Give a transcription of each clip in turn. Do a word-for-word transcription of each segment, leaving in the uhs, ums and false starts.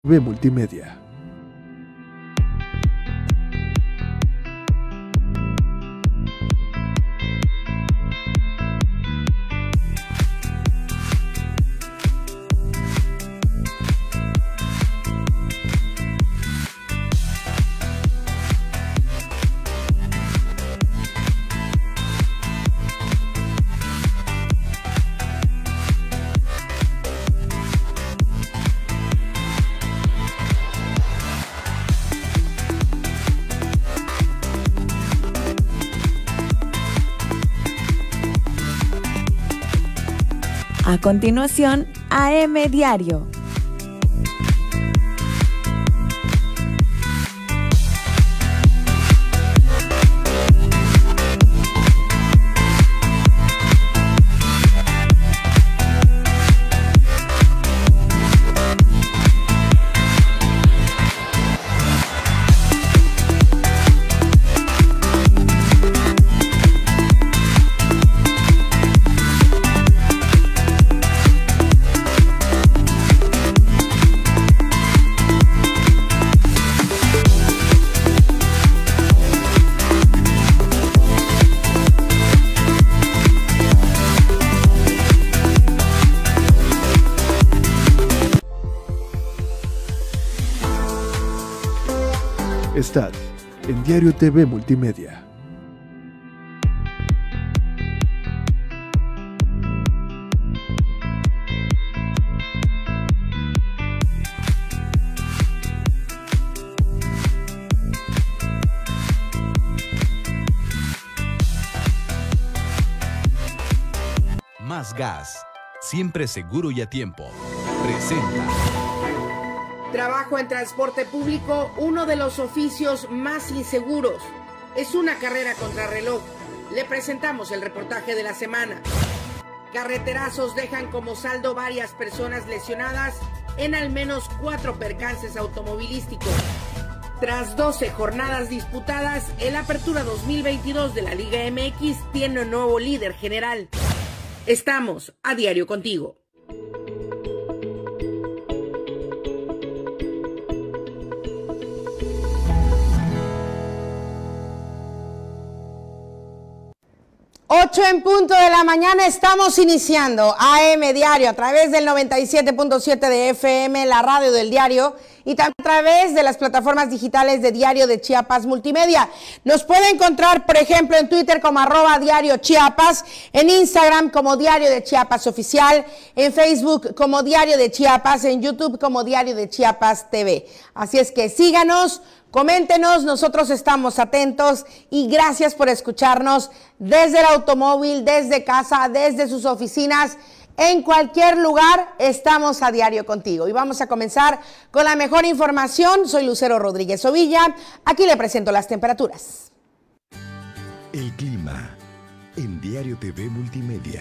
Ve Multimedia. A continuación, A M Diario. Estad en Diario T V Multimedia. Más Gas, siempre seguro y a tiempo. Presenta. Trabajo en transporte público, uno de los oficios más inseguros. Es una carrera contrarreloj. Le presentamos el reportaje de la semana. Carreterazos dejan como saldo varias personas lesionadas en al menos cuatro percances automovilísticos. Tras doce jornadas disputadas, el Apertura dos mil veintidós de la Liga M X tiene un nuevo líder general. Estamos a diario contigo. ocho en punto de la mañana, estamos iniciando A M Diario a través del noventa y siete punto siete de F M, la radio del diario, y también a través de las plataformas digitales de Diario de Chiapas Multimedia. Nos puede encontrar, por ejemplo, en Twitter como arroba Diario Chiapas, en Instagram como Diario de Chiapas Oficial, en Facebook como Diario de Chiapas, en YouTube como Diario de Chiapas T V. Así es que síganos, coméntenos, nosotros estamos atentos y gracias por escucharnos desde el automóvil, desde casa, desde sus oficinas, en cualquier lugar, estamos a diario contigo. Y vamos a comenzar con la mejor información. Soy Lucero Rodríguez Ovilla, aquí le presento las temperaturas. El clima en Diario T V Multimedia.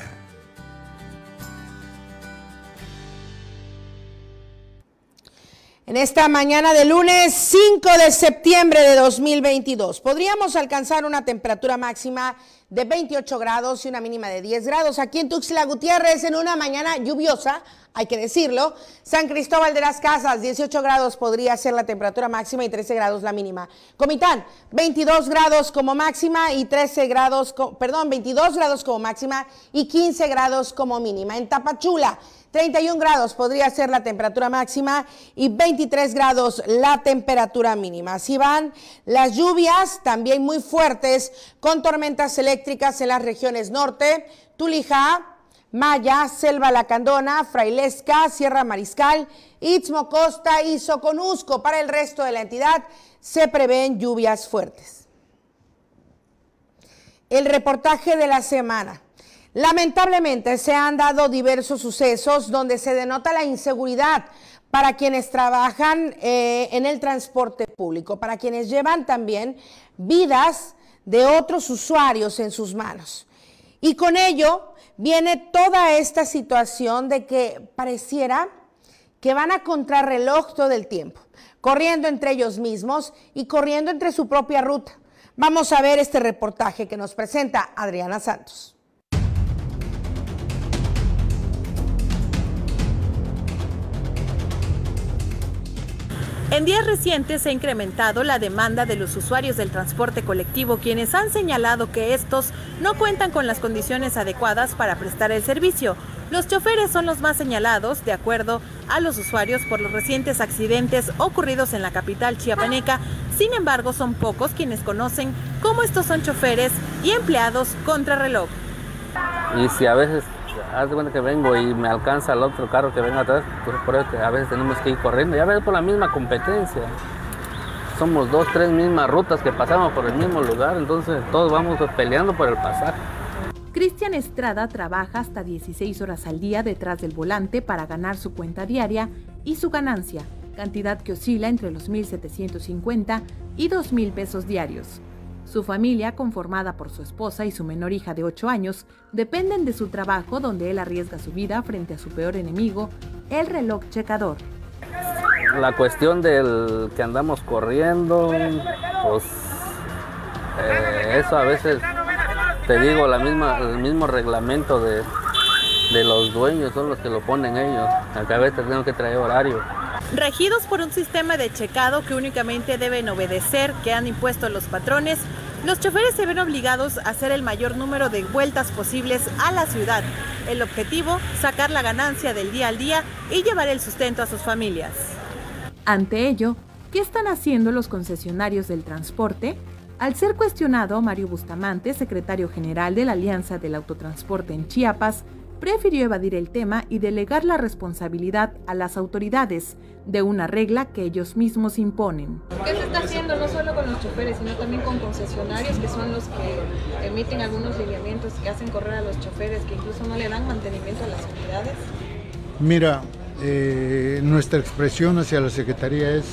En esta mañana de lunes cinco de septiembre de dos mil veintidós, podríamos alcanzar una temperatura máxima de veintiocho grados y una mínima de diez grados. Aquí en Tuxtla Gutiérrez, en una mañana lluviosa, hay que decirlo. San Cristóbal de las Casas, dieciocho grados podría ser la temperatura máxima y trece grados la mínima. Comitán, veintidós grados como máxima y trece grados, perdón, veintidós grados como máxima y quince grados como mínima. En Tapachula, treinta y un grados podría ser la temperatura máxima y veintitrés grados la temperatura mínima. Así van las lluvias, también muy fuertes, con tormentas eléctricas en las regiones norte, Tulijá, Maya, Selva Lacandona, Frailesca, Sierra Mariscal, Istmo Costa y Soconusco. Para el resto de la entidad se prevén lluvias fuertes. El reportaje de la semana. Lamentablemente se han dado diversos sucesos donde se denota la inseguridad para quienes trabajan eh, en el transporte público, para quienes llevan también vidas de otros usuarios en sus manos. Y con ello viene toda esta situación de que pareciera que van a contrarreloj todo el tiempo, corriendo entre ellos mismos y corriendo entre su propia ruta. Vamos a ver este reportaje que nos presenta Adriana Santos. En días recientes se ha incrementado la demanda de los usuarios del transporte colectivo, quienes han señalado que estos no cuentan con las condiciones adecuadas para prestar el servicio. Los choferes son los más señalados, de acuerdo a los usuarios, por los recientes accidentes ocurridos en la capital chiapaneca. Sin embargo, son pocos quienes conocen cómo estos son choferes y empleados contrarreloj. Y si a veces, haz de cuenta que vengo y me alcanza el otro carro que venga atrás, pues por eso que a veces tenemos que ir corriendo. Ya ves, por la misma competencia. Somos dos, tres mismas rutas que pasamos por el mismo lugar, entonces todos vamos peleando por el pasaje. Cristian Estrada trabaja hasta dieciséis horas al día detrás del volante para ganar su cuenta diaria y su ganancia, cantidad que oscila entre los mil setecientos cincuenta y dos mil pesos diarios. Su familia, conformada por su esposa y su menor hija de ocho años, dependen de su trabajo, donde él arriesga su vida frente a su peor enemigo, el reloj checador. La cuestión del que andamos corriendo, pues eh, eso a veces, te digo, la misma, el mismo reglamento de, de los dueños son los que lo ponen ellos. Acá a veces tenemos que traer horario. Regidos por un sistema de checado que únicamente deben obedecer, que han impuesto los patrones, los choferes se ven obligados a hacer el mayor número de vueltas posibles a la ciudad. El objetivo, sacar la ganancia del día al día y llevar el sustento a sus familias. Ante ello, ¿qué están haciendo los concesionarios del transporte? Al ser cuestionado, Mario Bustamante, secretario general de la Alianza del Autotransporte en Chiapas, prefirió evadir el tema y delegar la responsabilidad a las autoridades de una regla que ellos mismos imponen. ¿Qué se está haciendo no solo con los choferes, sino también con concesionarios, que son los que emiten algunos lineamientos que hacen correr a los choferes, que incluso no le dan mantenimiento a las unidades? Mira, eh, nuestra expresión hacia la Secretaría es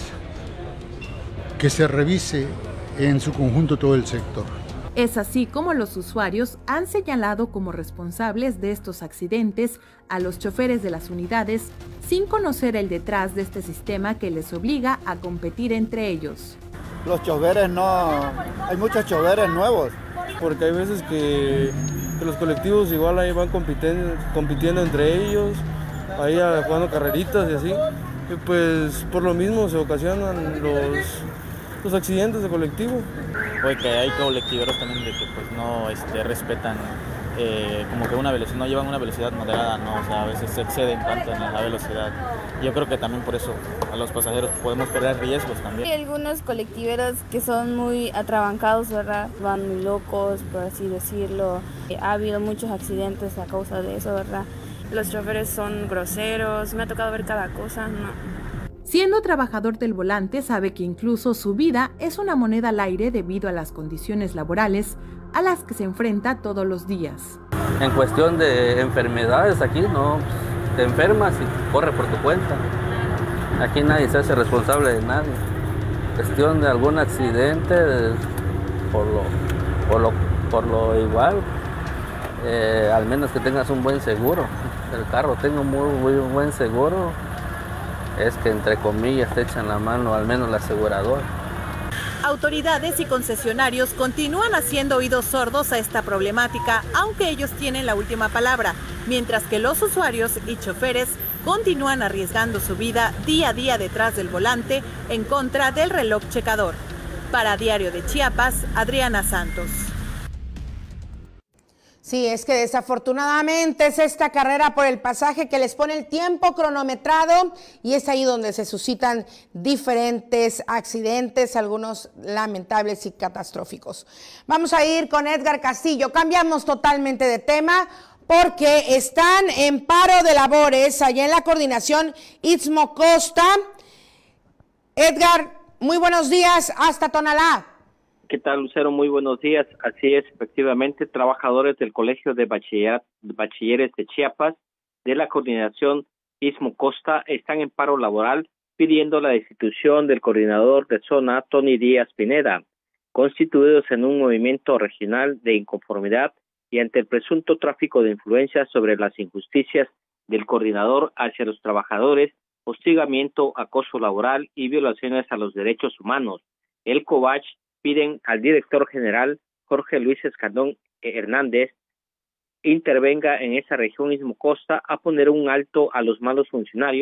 que se revise en su conjunto todo el sector. Es así como los usuarios han señalado como responsables de estos accidentes a los choferes de las unidades, sin conocer el detrás de este sistema que les obliga a competir entre ellos. Los choferes no, hay muchos choferes nuevos. Porque hay veces que, que los colectivos igual ahí van compitiendo, compitiendo entre ellos, ahí jugando carreritas y así. Y pues por lo mismo se ocasionan los... los accidentes de colectivo. Oye, que hay colectiveros también de que pues no este, respetan eh, como que una velocidad, no llevan una velocidad moderada, no, o sea, a veces se exceden tanto en la velocidad. Yo creo que también por eso a los pasajeros podemos correr riesgos también. Hay algunos colectiveros que son muy atrabancados, ¿verdad? Van muy locos, por así decirlo. Ha habido muchos accidentes a causa de eso, ¿verdad? Los choferes son groseros, me ha tocado ver cada cosa, no. Siendo trabajador del volante, sabe que incluso su vida es una moneda al aire debido a las condiciones laborales a las que se enfrenta todos los días. En cuestión de enfermedades, aquí no, te enfermas y corre por tu cuenta. Aquí nadie se hace responsable de nadie. Cuestión de algún accidente, por lo, por lo, por lo igual, eh, al menos que tengas un buen seguro. El carro tenga un muy, muy buen seguro. Es que entre comillas te echan la mano, al menos la aseguradora. Autoridades y concesionarios continúan haciendo oídos sordos a esta problemática, aunque ellos tienen la última palabra, mientras que los usuarios y choferes continúan arriesgando su vida día a día detrás del volante en contra del reloj checador. Para Diario de Chiapas, Adriana Santos. Sí, es que desafortunadamente es esta carrera por el pasaje que les pone el tiempo cronometrado y es ahí donde se suscitan diferentes accidentes, algunos lamentables y catastróficos. Vamos a ir con Edgar Castillo. Cambiamos totalmente de tema porque están en paro de labores allá en la coordinación Istmo Costa. Edgar, muy buenos días hasta Tonalá. ¿Qué tal, Lucero? Muy buenos días. Así es, efectivamente, trabajadores del Colegio de Bachiller, Bachilleres de Chiapas, de la coordinación Istmo Costa, están en paro laboral pidiendo la destitución del coordinador de zona, Tony Díaz Pineda, constituidos en un movimiento regional de inconformidad y ante el presunto tráfico de influencias sobre las injusticias del coordinador hacia los trabajadores, hostigamiento, acoso laboral y violaciones a los derechos humanos. El COBACH piden al director general Jorge Luis Escandón Hernández intervenga en esa región Istmo Costa a poner un alto a los malos funcionarios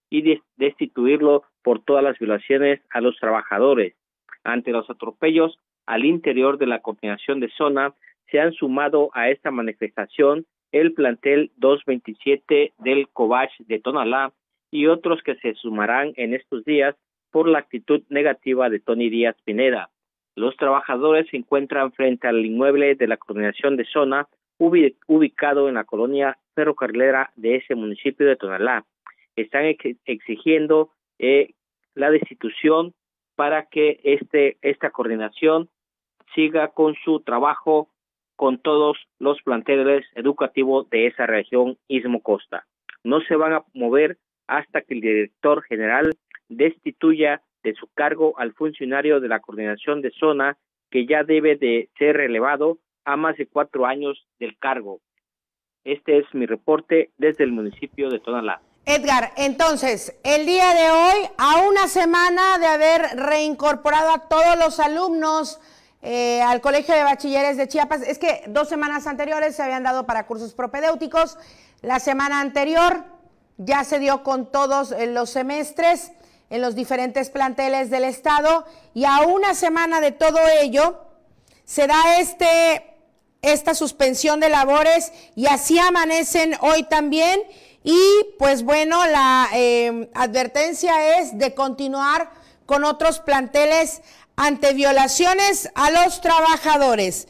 y des- destituirlo por todas las violaciones a los trabajadores. Ante los atropellos al interior de la coordinación de zona, se han sumado a esta manifestación el plantel doscientos veintisiete del Cobach de Tonalá y otros que se sumarán en estos días por la actitud negativa de Tony Díaz Pineda. Los trabajadores se encuentran frente al inmueble de la coordinación de zona ubi- ubicado en la colonia ferrocarrilera de ese municipio de Tonalá. Están ex- exigiendo eh, la destitución para que este esta coordinación siga con su trabajo con todos los planteles educativos de esa región Istmo Costa. No se van a mover hasta que el director general destituya de su cargo al funcionario de la coordinación de zona, que ya debe de ser relevado a más de cuatro años del cargo. Este es mi reporte desde el municipio de Tonalá. Edgar, entonces, el día de hoy, a una semana de haber reincorporado a todos los alumnos eh, al Colegio de Bachilleres de Chiapas, es que dos semanas anteriores se habían dado para cursos propedéuticos, la semana anterior ya se dio con todos los semestres en los diferentes planteles del estado, y a una semana de todo ello se da este, esta suspensión de labores, y así amanecen hoy también. Y pues bueno, la eh, advertencia es de continuar con otros planteles ante violaciones a los trabajadores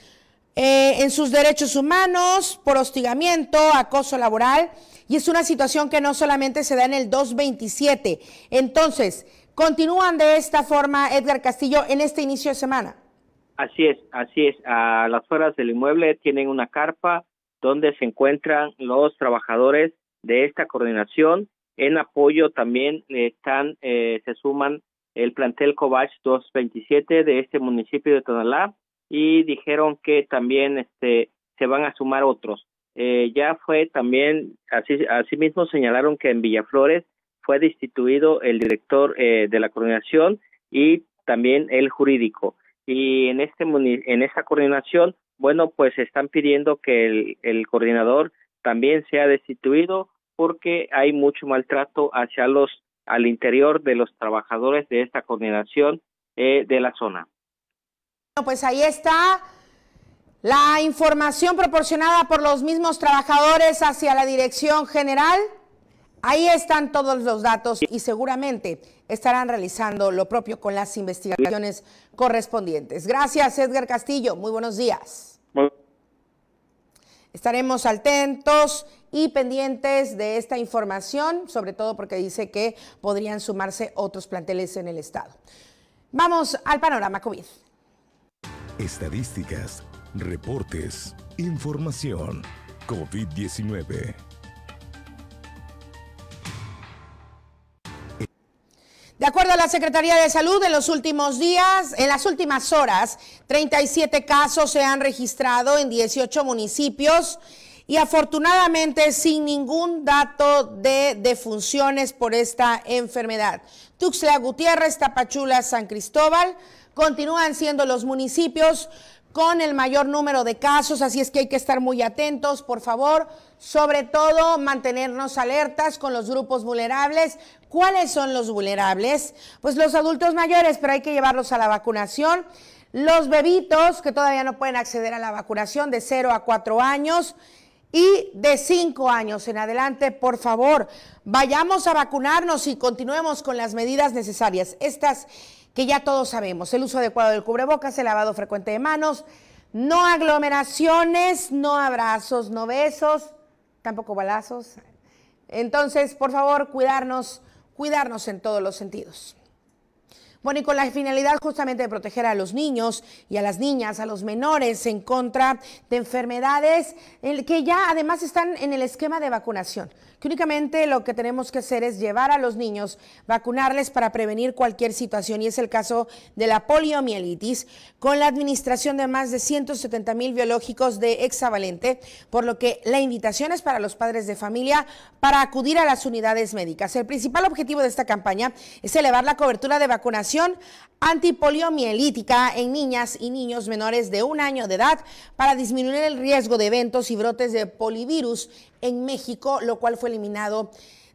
eh, en sus derechos humanos, por hostigamiento, acoso laboral, y es una situación que no solamente se da en el doscientos veintisiete. Entonces, continúan de esta forma, Edgar Castillo, en este inicio de semana. Así es, así es. A las afueras del inmueble tienen una carpa donde se encuentran los trabajadores de esta coordinación. En apoyo también están, eh, se suman el plantel Cobach doscientos veintisiete de este municipio de Tonalá, y dijeron que también este se van a sumar otros. Eh, ya fue también, así asimismo señalaron que en Villaflores fue destituido el director eh, de la coordinación y también el jurídico. Y en este en esta coordinación, bueno, pues están pidiendo que el, el coordinador también sea destituido, porque hay mucho maltrato hacia los al interior de los trabajadores de esta coordinación eh, de la zona. Bueno, pues ahí está la información proporcionada por los mismos trabajadores hacia la dirección general. Ahí están todos los datos y seguramente estarán realizando lo propio con las investigaciones correspondientes. Gracias, Edgar Castillo. Muy buenos días. Muy Estaremos atentos y pendientes de esta información, sobre todo porque dice que podrían sumarse otros planteles en el estado. Vamos al panorama COVID. Estadísticas, reportes, información. COVID diecinueve. De acuerdo a la Secretaría de Salud, en los últimos días, en las últimas horas, treinta y siete casos se han registrado en dieciocho municipios y afortunadamente sin ningún dato de defunciones por esta enfermedad. Tuxtla Gutiérrez, Tapachula, San Cristóbal continúan siendo los municipios con el mayor número de casos, así es que hay que estar muy atentos, por favor, sobre todo mantenernos alertas con los grupos vulnerables. ¿Cuáles son los vulnerables? Pues los adultos mayores, pero hay que llevarlos a la vacunación. Los bebitos que todavía no pueden acceder a la vacunación de cero a cuatro años y de cinco años en adelante, por favor, vayamos a vacunarnos y continuemos con las medidas necesarias. Estas que ya todos sabemos, el uso adecuado del cubrebocas, el lavado frecuente de manos, no aglomeraciones, no abrazos, no besos, tampoco balazos. Entonces, por favor, cuidarnos, cuidarnos en todos los sentidos. Bueno, y con la finalidad justamente de proteger a los niños y a las niñas, a los menores en contra de enfermedades que ya además están en el esquema de vacunación, que únicamente lo que tenemos que hacer es llevar a los niños, vacunarles para prevenir cualquier situación, y es el caso de la poliomielitis, con la administración de más de ciento setenta mil biológicos de hexavalente, por lo que la invitación es para los padres de familia para acudir a las unidades médicas. El principal objetivo de esta campaña es elevar la cobertura de vacunación antipoliomielítica en niñas y niños menores de un año de edad para disminuir el riesgo de eventos y brotes de polivirus en México, lo cual fue eliminado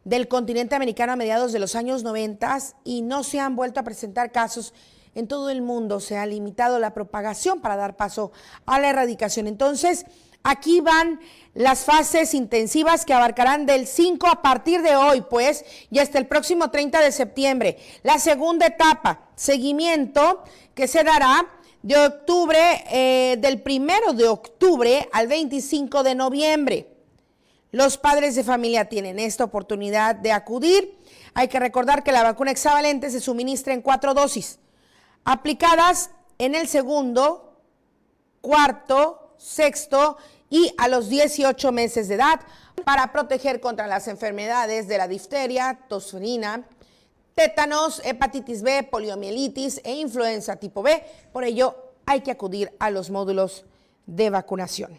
del continente americano a mediados de los años noventa y no se han vuelto a presentar casos en todo el mundo. Se ha limitado la propagación para dar paso a la erradicación. Entonces, aquí van las fases intensivas que abarcarán del cinco a partir de hoy, pues, y hasta el próximo treinta de septiembre. La segunda etapa, seguimiento, que se dará de octubre, eh, del primero de octubre al veinticinco de noviembre. Los padres de familia tienen esta oportunidad de acudir. Hay que recordar que la vacuna hexavalente se suministra en cuatro dosis, aplicadas en el segundo, cuarto, sexto y a los dieciocho meses de edad para proteger contra las enfermedades de la difteria, tosferina, tétanos, hepatitis B, poliomielitis e influenza tipo B. Por ello, hay que acudir a los módulos de vacunación.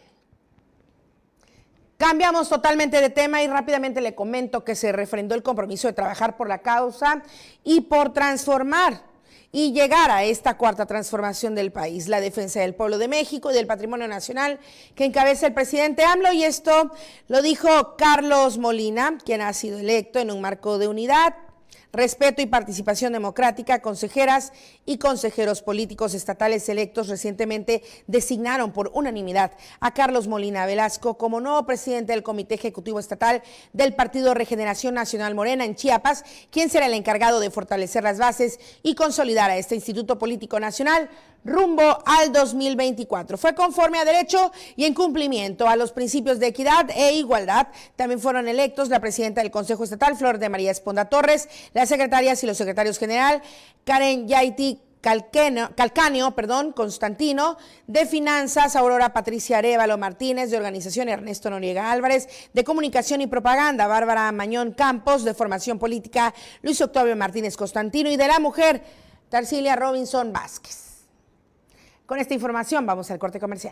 Cambiamos totalmente de tema y rápidamente le comento que se refrendó el compromiso de trabajar por la causa y por transformar y llegar a esta cuarta transformación del país, la defensa del pueblo de México y del patrimonio nacional que encabeza el presidente AMLO, y esto lo dijo Carlos Molina, quien ha sido electo en un marco de unidad, respeto y participación democrática. Consejeras y consejeros políticos estatales electos recientemente designaron por unanimidad a Carlos Molina Velasco como nuevo presidente del Comité Ejecutivo Estatal del Partido Regeneración Nacional Morena en Chiapas, quien será el encargado de fortalecer las bases y consolidar a este Instituto Político Nacional rumbo al dos mil veinticuatro. Fue conforme a derecho y en cumplimiento a los principios de equidad e igualdad. También fueron electos la presidenta del Consejo Estatal, Flor de María Esponda Torres, las secretarias y los secretarios general, Karen Yaiti Calcanio, Calcanio perdón, Constantino, de Finanzas, Aurora Patricia Arévalo Martínez, de Organización Ernesto Noriega Álvarez, de Comunicación y Propaganda, Bárbara Mañón Campos, de Formación Política, Luis Octavio Martínez Constantino, y de la Mujer, Tarcilia Robinson Vázquez. Con esta información vamos al corte comercial.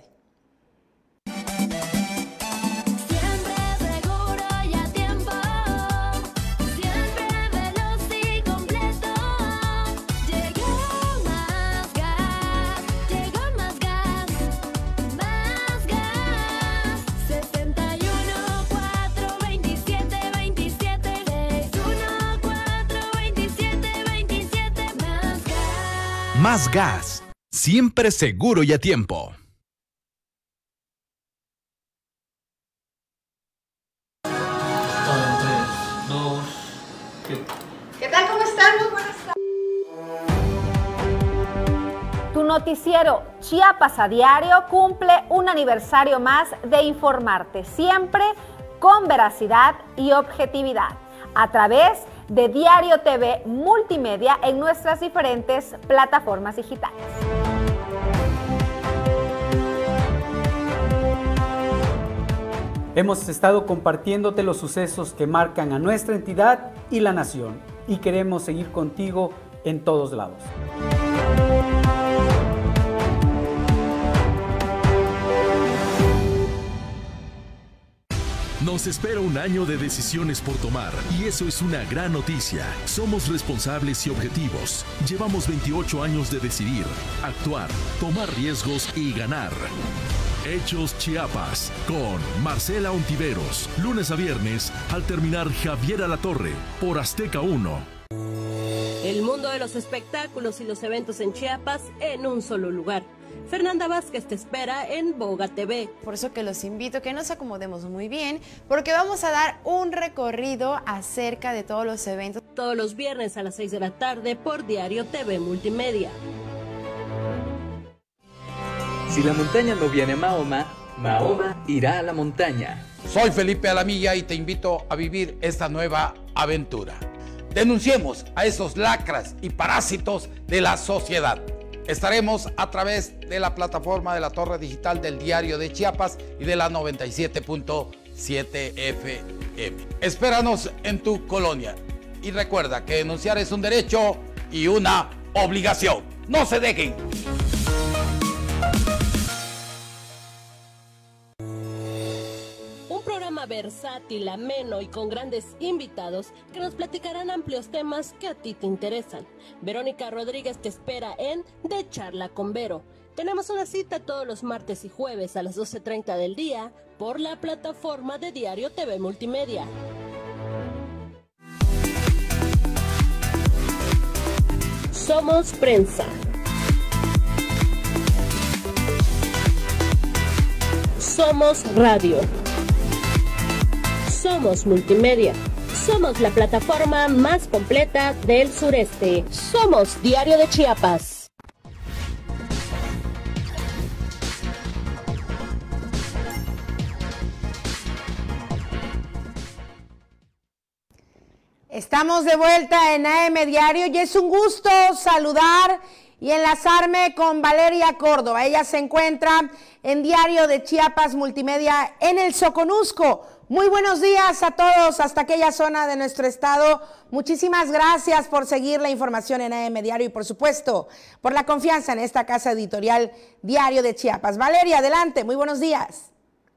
Más gas, siempre seguro y a tiempo. ¿Qué tal? ¿Cómo están? Muy buenas tardes. Tu noticiero Chiapas a Diario cumple un aniversario más de informarte, siempre con veracidad y objetividad, a través de Diario T V Multimedia en nuestras diferentes plataformas digitales. Hemos estado compartiéndote los sucesos que marcan a nuestra entidad y la nación, y queremos seguir contigo en todos lados. Nos espera un año de decisiones por tomar, y eso es una gran noticia. Somos responsables y objetivos. Llevamos veintiocho años de decidir, actuar, tomar riesgos y ganar. Hechos Chiapas, con Marcela Ontiveros, lunes a viernes, al terminar Javier Alatorre, por Azteca uno. El mundo de los espectáculos y los eventos en Chiapas en un solo lugar. Fernanda Vázquez te espera en Boga T V. Por eso que los invito a que nos acomodemos muy bien, porque vamos a dar un recorrido acerca de todos los eventos. Todos los viernes a las seis de la tarde por Diario T V Multimedia. Si la montaña no viene a Mahoma, Mahoma irá a la montaña. Soy Felipe Alamilla y te invito a vivir esta nueva aventura. Denunciemos a esos lacras y parásitos de la sociedad. Estaremos a través de la plataforma de la Torre Digital del Diario de Chiapas y de la noventa y siete punto siete F M. Espéranos en tu colonia. Y recuerda que denunciar es un derecho y una obligación. ¡No se dejen! Versátil, ameno y con grandes invitados que nos platicarán amplios temas que a ti te interesan. Verónica Rodríguez te espera en De Charla con Vero. Tenemos una cita todos los martes y jueves a las doce treinta del día por la plataforma de Diario T V Multimedia. Somos prensa. Somos radio. Somos multimedia. Somos la plataforma más completa del sureste. Somos Diario de Chiapas. Estamos de vuelta en A M Diario y es un gusto saludar y enlazarme con Valeria Córdoba. Ella se encuentra en Diario de Chiapas Multimedia en el Soconusco. Muy buenos días a todos hasta aquella zona de nuestro estado. Muchísimas gracias por seguir la información en A M Diario y por supuesto por la confianza en esta casa editorial Diario de Chiapas. Valeria, adelante, muy buenos días.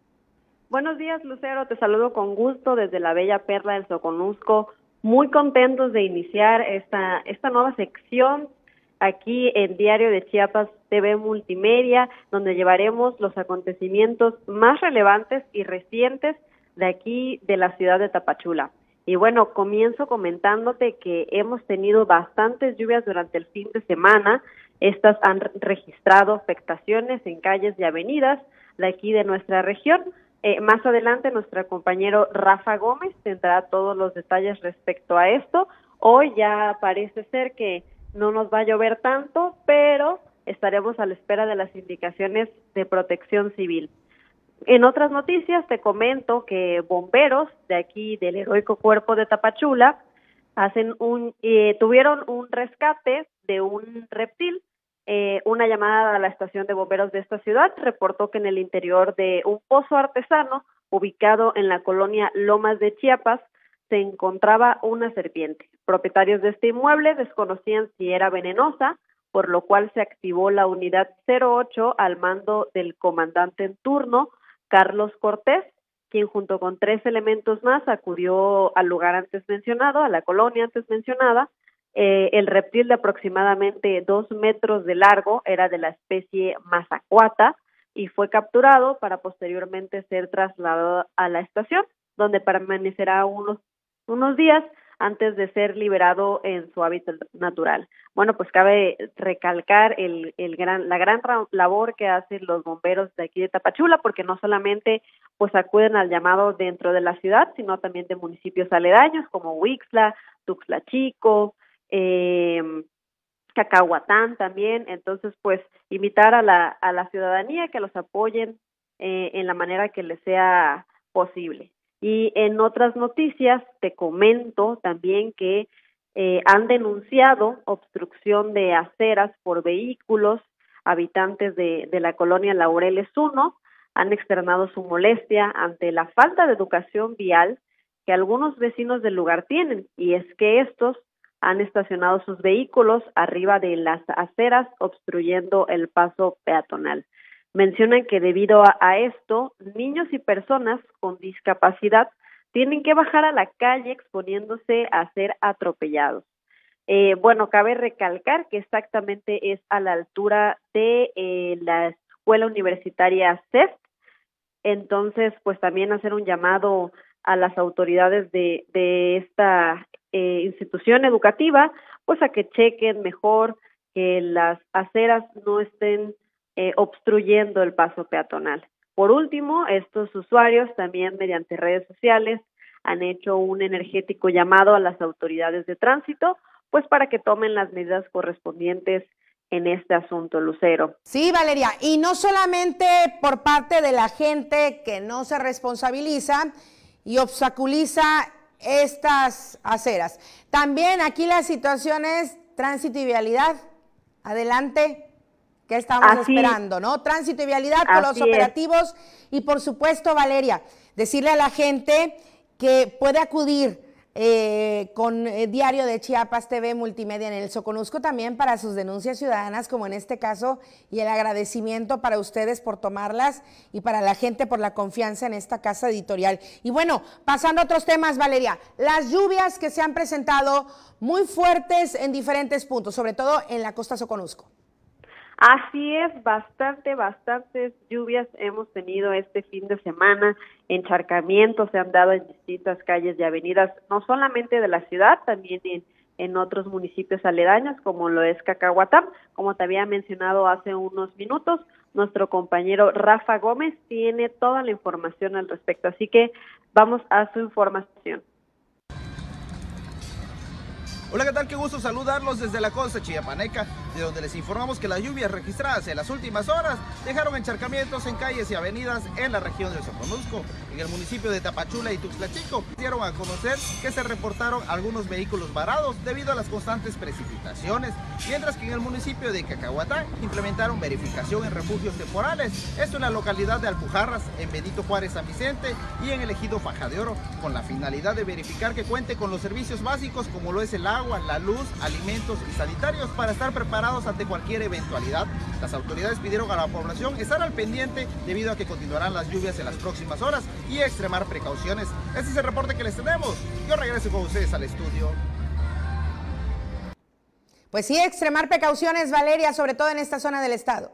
Buenos días, Lucero, te saludo con gusto desde la bella perla del Soconusco. Muy contentos de iniciar esta, esta nueva sección aquí en Diario de Chiapas T V Multimedia, donde llevaremos los acontecimientos más relevantes y recientes de aquí de la ciudad de Tapachula. Y bueno, comienzo comentándote que hemos tenido bastantes lluvias durante el fin de semana. Estas han registrado afectaciones en calles y avenidas de aquí de nuestra región. Eh, más adelante nuestro compañero Rafa Gómez tendrá todos los detalles respecto a esto. Hoy ya parece ser que no nos va a llover tanto, pero estaremos a la espera de las indicaciones de Protección Civil. En otras noticias te comento que bomberos de aquí del heroico cuerpo de Tapachula hacen un eh, tuvieron un rescate de un reptil. Eh, una llamada a la estación de bomberos de esta ciudad reportó que en el interior de un pozo artesano ubicado en la colonia Lomas de Chiapas se encontraba una serpiente. Propietarios de este inmueble desconocían si era venenosa, por lo cual se activó la unidad cero ocho al mando del comandante en turno, Carlos Cortés, quien junto con tres elementos más acudió al lugar antes mencionado, a la colonia antes mencionada. Eh, el reptil de aproximadamente dos metros de largo era de la especie Mazacuata y fue capturado para posteriormente ser trasladado a la estación, donde permanecerá unos, unos días antes de ser liberado en su hábitat natural. Bueno, pues cabe recalcar el, el gran, la gran labor que hacen los bomberos de aquí de Tapachula, porque no solamente pues acuden al llamado dentro de la ciudad, sino también de municipios aledaños como Huixla, Tuxtla Chico, eh, Cacahuatán también. Entonces, pues invitar a la, a la ciudadanía que los apoyen eh, en la manera que les sea posible. Y en otras noticias te comento también que eh, han denunciado obstrucción de aceras por vehículos. Habitantes de, de la colonia Laureles uno han externado su molestia ante la falta de educación vial que algunos vecinos del lugar tienen, y es que estos han estacionado sus vehículos arriba de las aceras obstruyendo el paso peatonal. Mencionan que debido a, a esto, niños y personas con discapacidad tienen que bajar a la calle exponiéndose a ser atropellados. Eh, bueno, cabe recalcar que exactamente es a la altura de eh, la Escuela Universitaria C E S. Entonces, pues también hacer un llamado a las autoridades de, de esta eh, institución educativa, pues a que chequen mejor que las aceras no estén Eh, obstruyendo el paso peatonal. Por último, estos usuarios también mediante redes sociales han hecho un energético llamado a las autoridades de tránsito, pues para que tomen las medidas correspondientes en este asunto, Lucero. Sí, Valeria, y no solamente por parte de la gente que no se responsabiliza y obstaculiza estas aceras, también aquí la situación es tránsito y vialidad. Adelante. ¿Qué estamos Así, esperando, no? Tránsito y vialidad con los operativos es. Y por supuesto, Valeria, decirle a la gente que puede acudir eh, con eh, Diario de Chiapas T V Multimedia en el Soconusco también para sus denuncias ciudadanas, como en este caso, y el agradecimiento para ustedes por tomarlas y para la gente por la confianza en esta casa editorial. Y bueno, pasando a otros temas, Valeria, las lluvias que se han presentado muy fuertes en diferentes puntos, sobre todo en la costa Soconusco. Así es, bastante, bastantes lluvias hemos tenido este fin de semana, encharcamientos se han dado en distintas calles y avenidas, no solamente de la ciudad, también en, en otros municipios aledaños, como lo es Cacahuatán. Como te había mencionado hace unos minutos, nuestro compañero Rafa Gómez tiene toda la información al respecto, así que vamos a su información. Hola, ¿qué tal? Qué gusto saludarlos desde la costa chiapaneca, de donde les informamos que las lluvias registradas en las últimas horas dejaron encharcamientos en calles y avenidas en la región del Soconusco. En el municipio de Tapachula y Tuxtla Chico dieron a conocer que se reportaron algunos vehículos varados debido a las constantes precipitaciones, mientras que en el municipio de Cacahuatán implementaron verificación en refugios temporales, esto en la localidad de Alpujarras, en Benito Juárez San Vicente y en el ejido Faja de Oro, con la finalidad de verificar que cuente con los servicios básicos como lo es el agua, agua, la luz, alimentos y sanitarios para estar preparados ante cualquier eventualidad. Las autoridades pidieron a la población estar al pendiente debido a que continuarán las lluvias en las próximas horas y extremar precauciones. Este es el reporte que les tenemos. Yo regreso con ustedes al estudio. Pues sí, extremar precauciones, Valeria, sobre todo en esta zona del estado.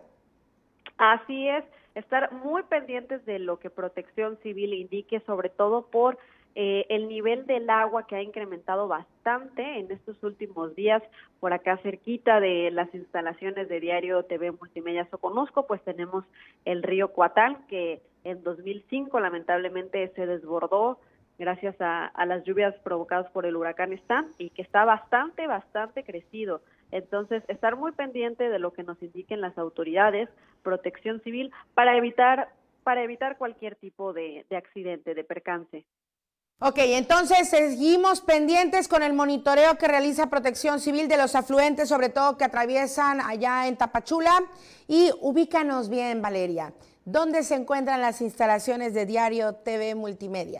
Así es, estar muy pendientes de lo que Protección Civil indique, sobre todo por Eh, el nivel del agua que ha incrementado bastante en estos últimos días. Por acá cerquita de las instalaciones de Diario T V Multimedia Soconusco, pues tenemos el río Cuatán, que en dos mil cinco lamentablemente se desbordó gracias a, a las lluvias provocadas por el huracán Stan, y que está bastante, bastante crecido. Entonces, estar muy pendiente de lo que nos indiquen las autoridades, Protección Civil, para evitar, para evitar cualquier tipo de, de accidente, de percance. Ok, entonces seguimos pendientes con el monitoreo que realiza Protección Civil de los afluentes, sobre todo que atraviesan allá en Tapachula. Y ubícanos bien, Valeria, ¿dónde se encuentran las instalaciones de Diario T V Multimedia?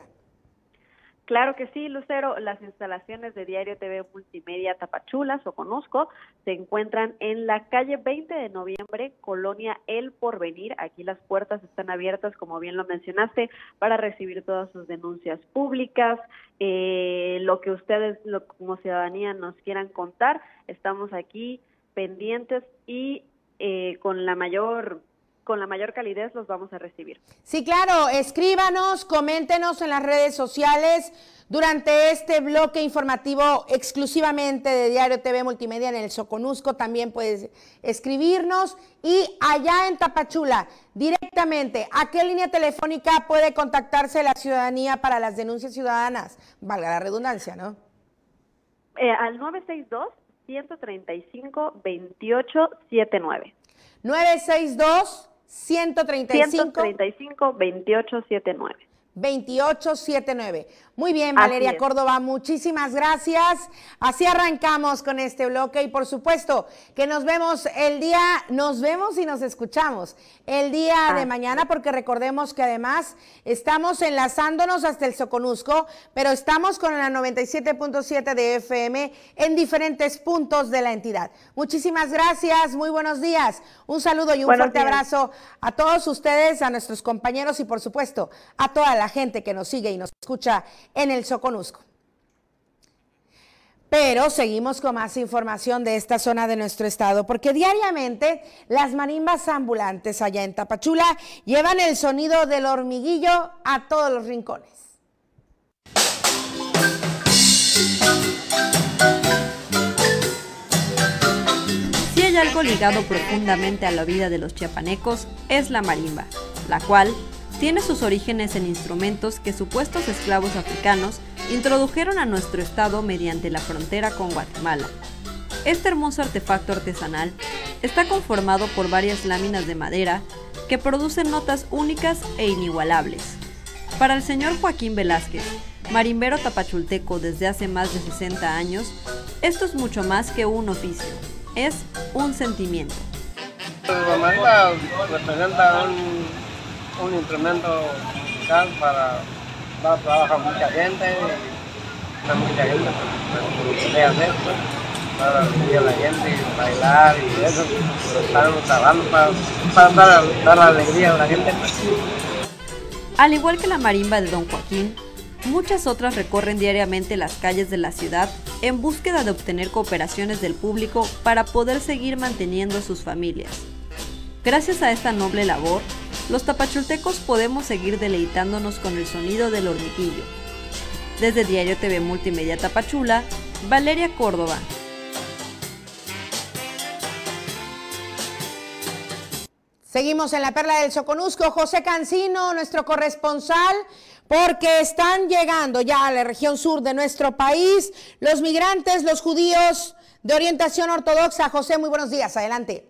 Claro que sí, Lucero. Las instalaciones de Diario T V Multimedia Tapachula, Soconusco, se encuentran en la calle veinte de noviembre, Colonia El Porvenir. Aquí las puertas están abiertas, como bien lo mencionaste, para recibir todas sus denuncias públicas, eh, lo que ustedes lo, como ciudadanía nos quieran contar. Estamos aquí pendientes y eh, con la mayor... con la mayor calidez los vamos a recibir. Sí, claro, escríbanos, coméntenos en las redes sociales durante este bloque informativo exclusivamente de Diario T V Multimedia en el Soconusco. También puedes escribirnos, y allá en Tapachula, directamente, ¿a qué línea telefónica puede contactarse la ciudadanía para las denuncias ciudadanas? Valga la redundancia, ¿no? Eh, al nueve seis dos, uno tres cinco, dos ocho siete nueve. nueve seis dos, uno tres cinco, dos ocho siete nueve. veintiocho setenta y nueve. Muy bien, Valeria Córdoba, muchísimas gracias. Así arrancamos con este bloque, y por supuesto que nos vemos el día, nos vemos y nos escuchamos el día de mañana, porque recordemos que además estamos enlazándonos hasta el Soconusco, pero estamos con la noventa y siete punto siete de F M en diferentes puntos de la entidad. Muchísimas gracias, muy buenos días. Un saludo y un buenos fuerte días. abrazo a todos ustedes, a nuestros compañeros y por supuesto a toda la gente que nos sigue y nos escucha en el Soconusco. Pero seguimos con más información de esta zona de nuestro estado, porque diariamente las marimbas ambulantes allá en Tapachula llevan el sonido del hormiguillo a todos los rincones. Si hay algo ligado profundamente a la vida de los chiapanecos, es la marimba, la cual tiene sus orígenes en instrumentos que supuestos esclavos africanos introdujeron a nuestro estado mediante la frontera con Guatemala. Este hermoso artefacto artesanal está conformado por varias láminas de madera que producen notas únicas e inigualables. Para el señor Joaquín Velázquez, marimbero tapachulteco desde hace más de sesenta años, esto es mucho más que un oficio, es un sentimiento. La marimba representa un un instrumento musical para dar trabajo a mucha gente, y a mucha gente pues, hacer, pues, para recibir a la gente y bailar y eso, estar trabajando para, para dar, dar alegría a la gente. Pues. Al igual que la marimba de Don Joaquín, muchas otras recorren diariamente las calles de la ciudad en búsqueda de obtener cooperaciones del público para poder seguir manteniendo sus familias. Gracias a esta noble labor, los tapachultecos podemos seguir deleitándonos con el sonido del hormiguillo. Desde Diario T V Multimedia Tapachula, Valeria Córdoba. Seguimos en la Perla del Soconusco. José Cancino, nuestro corresponsal, porque están llegando ya a la región sur de nuestro país los migrantes, los judíos de orientación ortodoxa. José, muy buenos días, adelante.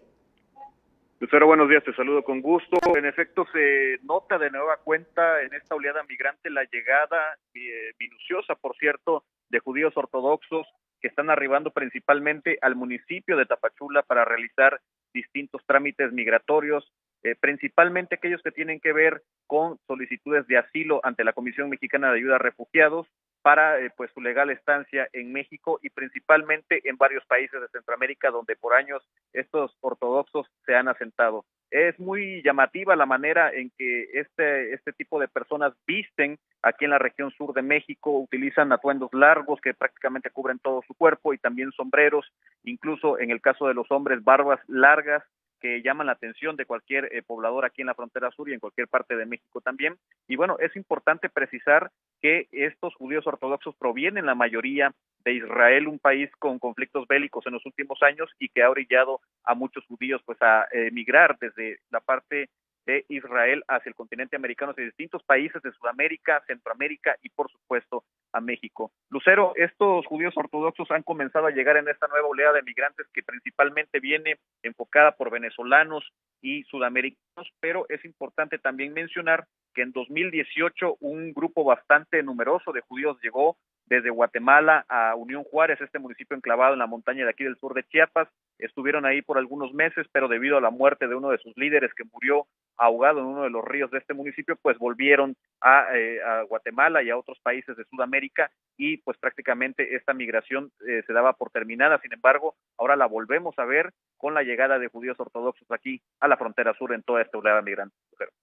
Lucero, buenos días, te saludo con gusto. En efecto, se nota de nueva cuenta en esta oleada migrante la llegada eh, minuciosa, por cierto, de judíos ortodoxos que están arribando principalmente al municipio de Tapachula para realizar distintos trámites migratorios, eh, principalmente aquellos que tienen que ver con solicitudes de asilo ante la Comisión Mexicana de Ayuda a Refugiados para eh, pues su legal estancia en México y principalmente en varios países de Centroamérica donde por años estos ortodoxos se han asentado. Es muy llamativa la manera en que este, este tipo de personas visten aquí en la región sur de México, utilizan atuendos largos que prácticamente cubren todo su cuerpo y también sombreros, incluso en el caso de los hombres, barbas largas que llaman la atención de cualquier eh, poblador aquí en la frontera sur y en cualquier parte de México también. Y bueno, es importante precisar que estos judíos ortodoxos provienen la mayoría de Israel, un país con conflictos bélicos en los últimos años y que ha orillado a muchos judíos pues a emigrar desde la parte de Israel hacia el continente americano, de distintos países de Sudamérica, Centroamérica y por supuesto a México. Lucero, estos judíos ortodoxos han comenzado a llegar en esta nueva oleada de migrantes que principalmente viene enfocada por venezolanos y sudamericanos, pero es importante también mencionar que en dos mil dieciocho un grupo bastante numeroso de judíos llegó desde Guatemala a Unión Juárez, este municipio enclavado en la montaña de aquí del sur de Chiapas. Estuvieron ahí por algunos meses, pero debido a la muerte de uno de sus líderes que murió ahogado en uno de los ríos de este municipio, pues volvieron a, eh, a Guatemala y a otros países de Sudamérica y pues prácticamente esta migración eh, se daba por terminada. Sin embargo, ahora la volvemos a ver con la llegada de judíos ortodoxos aquí a la frontera sur en toda esta oleada migrante.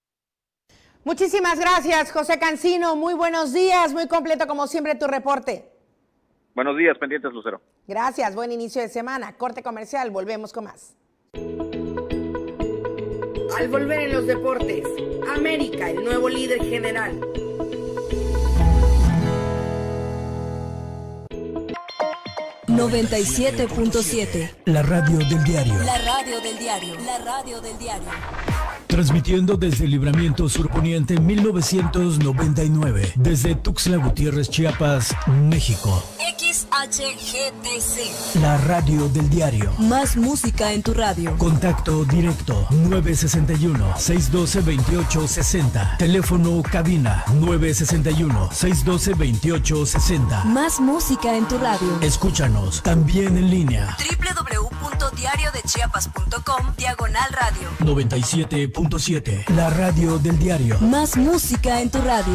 Muchísimas gracias, José Cancino. Muy buenos días, muy completo como siempre tu reporte. Buenos días, pendientes, Lucero. Gracias, buen inicio de semana. Corte comercial, volvemos con más. Al volver en los deportes, América, el nuevo líder general. noventa y siete punto siete. La radio del diario. La radio del diario. La radio del diario. Transmitiendo desde Libramiento Surponiente mil novecientos noventa y nueve, desde Tuxtla Gutiérrez, Chiapas, México. X H G T C. La radio del diario. Más música en tu radio. Contacto directo nueve sesenta y uno, seiscientos doce, veintiocho sesenta. Teléfono cabina nueve sesenta y uno, seiscientos doce, veintiocho sesenta. Más música en tu radio. Escúchanos también en línea. doble u doble u doble u punto diario de chiapas punto com diagonal radio. noventa y siete punto siete. La radio del diario. Más música en tu radio.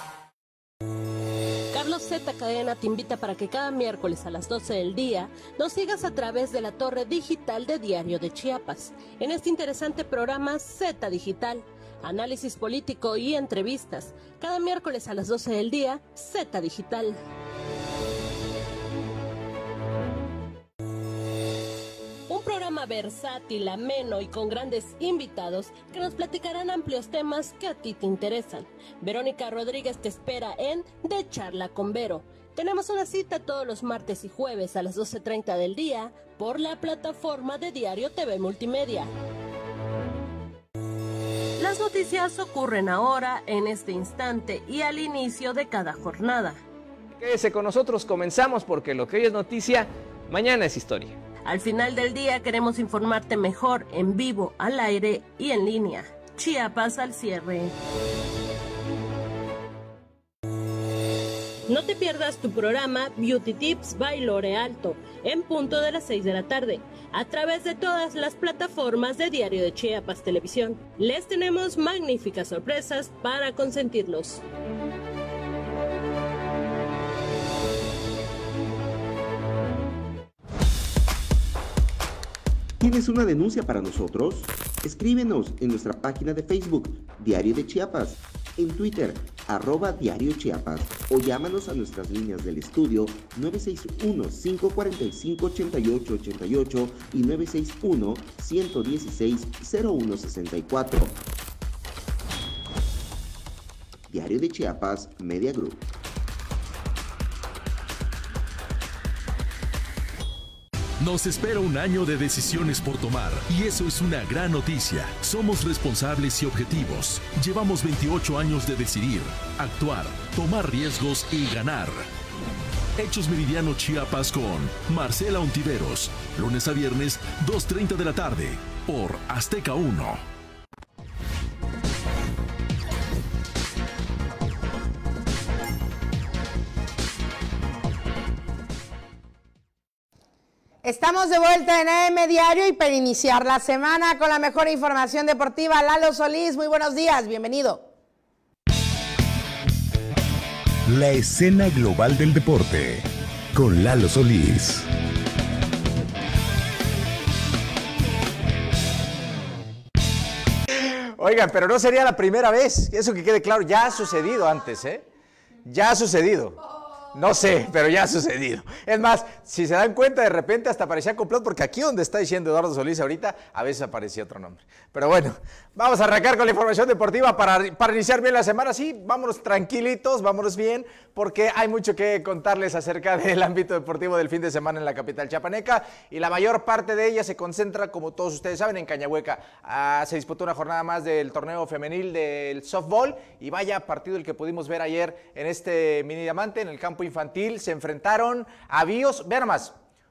Carlos Z Cadena te invita para que cada miércoles a las doce del día nos sigas a través de la torre digital de Diario de Chiapas. En este interesante programa Z Digital, análisis político y entrevistas. Cada miércoles a las doce del día, Z Digital. Un programa versátil, ameno y con grandes invitados que nos platicarán amplios temas que a ti te interesan. Verónica Rodríguez te espera en De Charla con Vero. Tenemos una cita todos los martes y jueves a las doce treinta del día por la plataforma de Diario T V Multimedia. Las noticias ocurren ahora, en este instante y al inicio de cada jornada. Quédese con nosotros, comenzamos porque lo que hoy es noticia, mañana es historia. Al final del día queremos informarte mejor en vivo, al aire y en línea. Chiapas al cierre. No te pierdas tu programa Beauty Tips by Lore Alto en punto de las seis de la tarde a través de todas las plataformas de Diario de Chiapas Televisión. Les tenemos magníficas sorpresas para consentirlos. ¿Tienes una denuncia para nosotros? Escríbenos en nuestra página de Facebook, Diario de Chiapas, en Twitter, arroba Diario Chiapas, o llámanos a nuestras líneas del estudio nueve seis uno, cinco cuatro cinco, ocho ocho ocho ocho y nueve seis uno, uno uno seis, cero uno seis cuatro. Diario de Chiapas Media Group. Nos espera un año de decisiones por tomar y eso es una gran noticia. Somos responsables y objetivos. Llevamos veintiocho años de decidir, actuar, tomar riesgos y ganar. Hechos Meridiano Chiapas con Marcela Ontiveros, lunes a viernes, dos treinta de la tarde, por Azteca uno. Estamos de vuelta en A M Diario y para iniciar la semana con la mejor información deportiva, Lalo Solís, muy buenos días, bienvenido. La escena global del deporte, con Lalo Solís. Oigan, pero no sería la primera vez, eso que quede claro, ya ha sucedido antes, ¿eh? Ya ha sucedido. No sé, pero ya ha sucedido. Es más, si se dan cuenta, de repente hasta parecía complot, porque aquí donde está diciendo Eduardo Solís ahorita, a veces aparecía otro nombre. Pero bueno, vamos a arrancar con la información deportiva para, para iniciar bien la semana. Sí, vámonos tranquilitos, vámonos bien, porque hay mucho que contarles acerca del ámbito deportivo del fin de semana en la capital chiapaneca, y la mayor parte de ella se concentra, como todos ustedes saben, en Cañahueca. Ah, se disputó una jornada más del torneo femenil del softball, y vaya partido el que pudimos ver ayer en este mini diamante, en el campo infantil. Se enfrentaron a Bíos, vean más.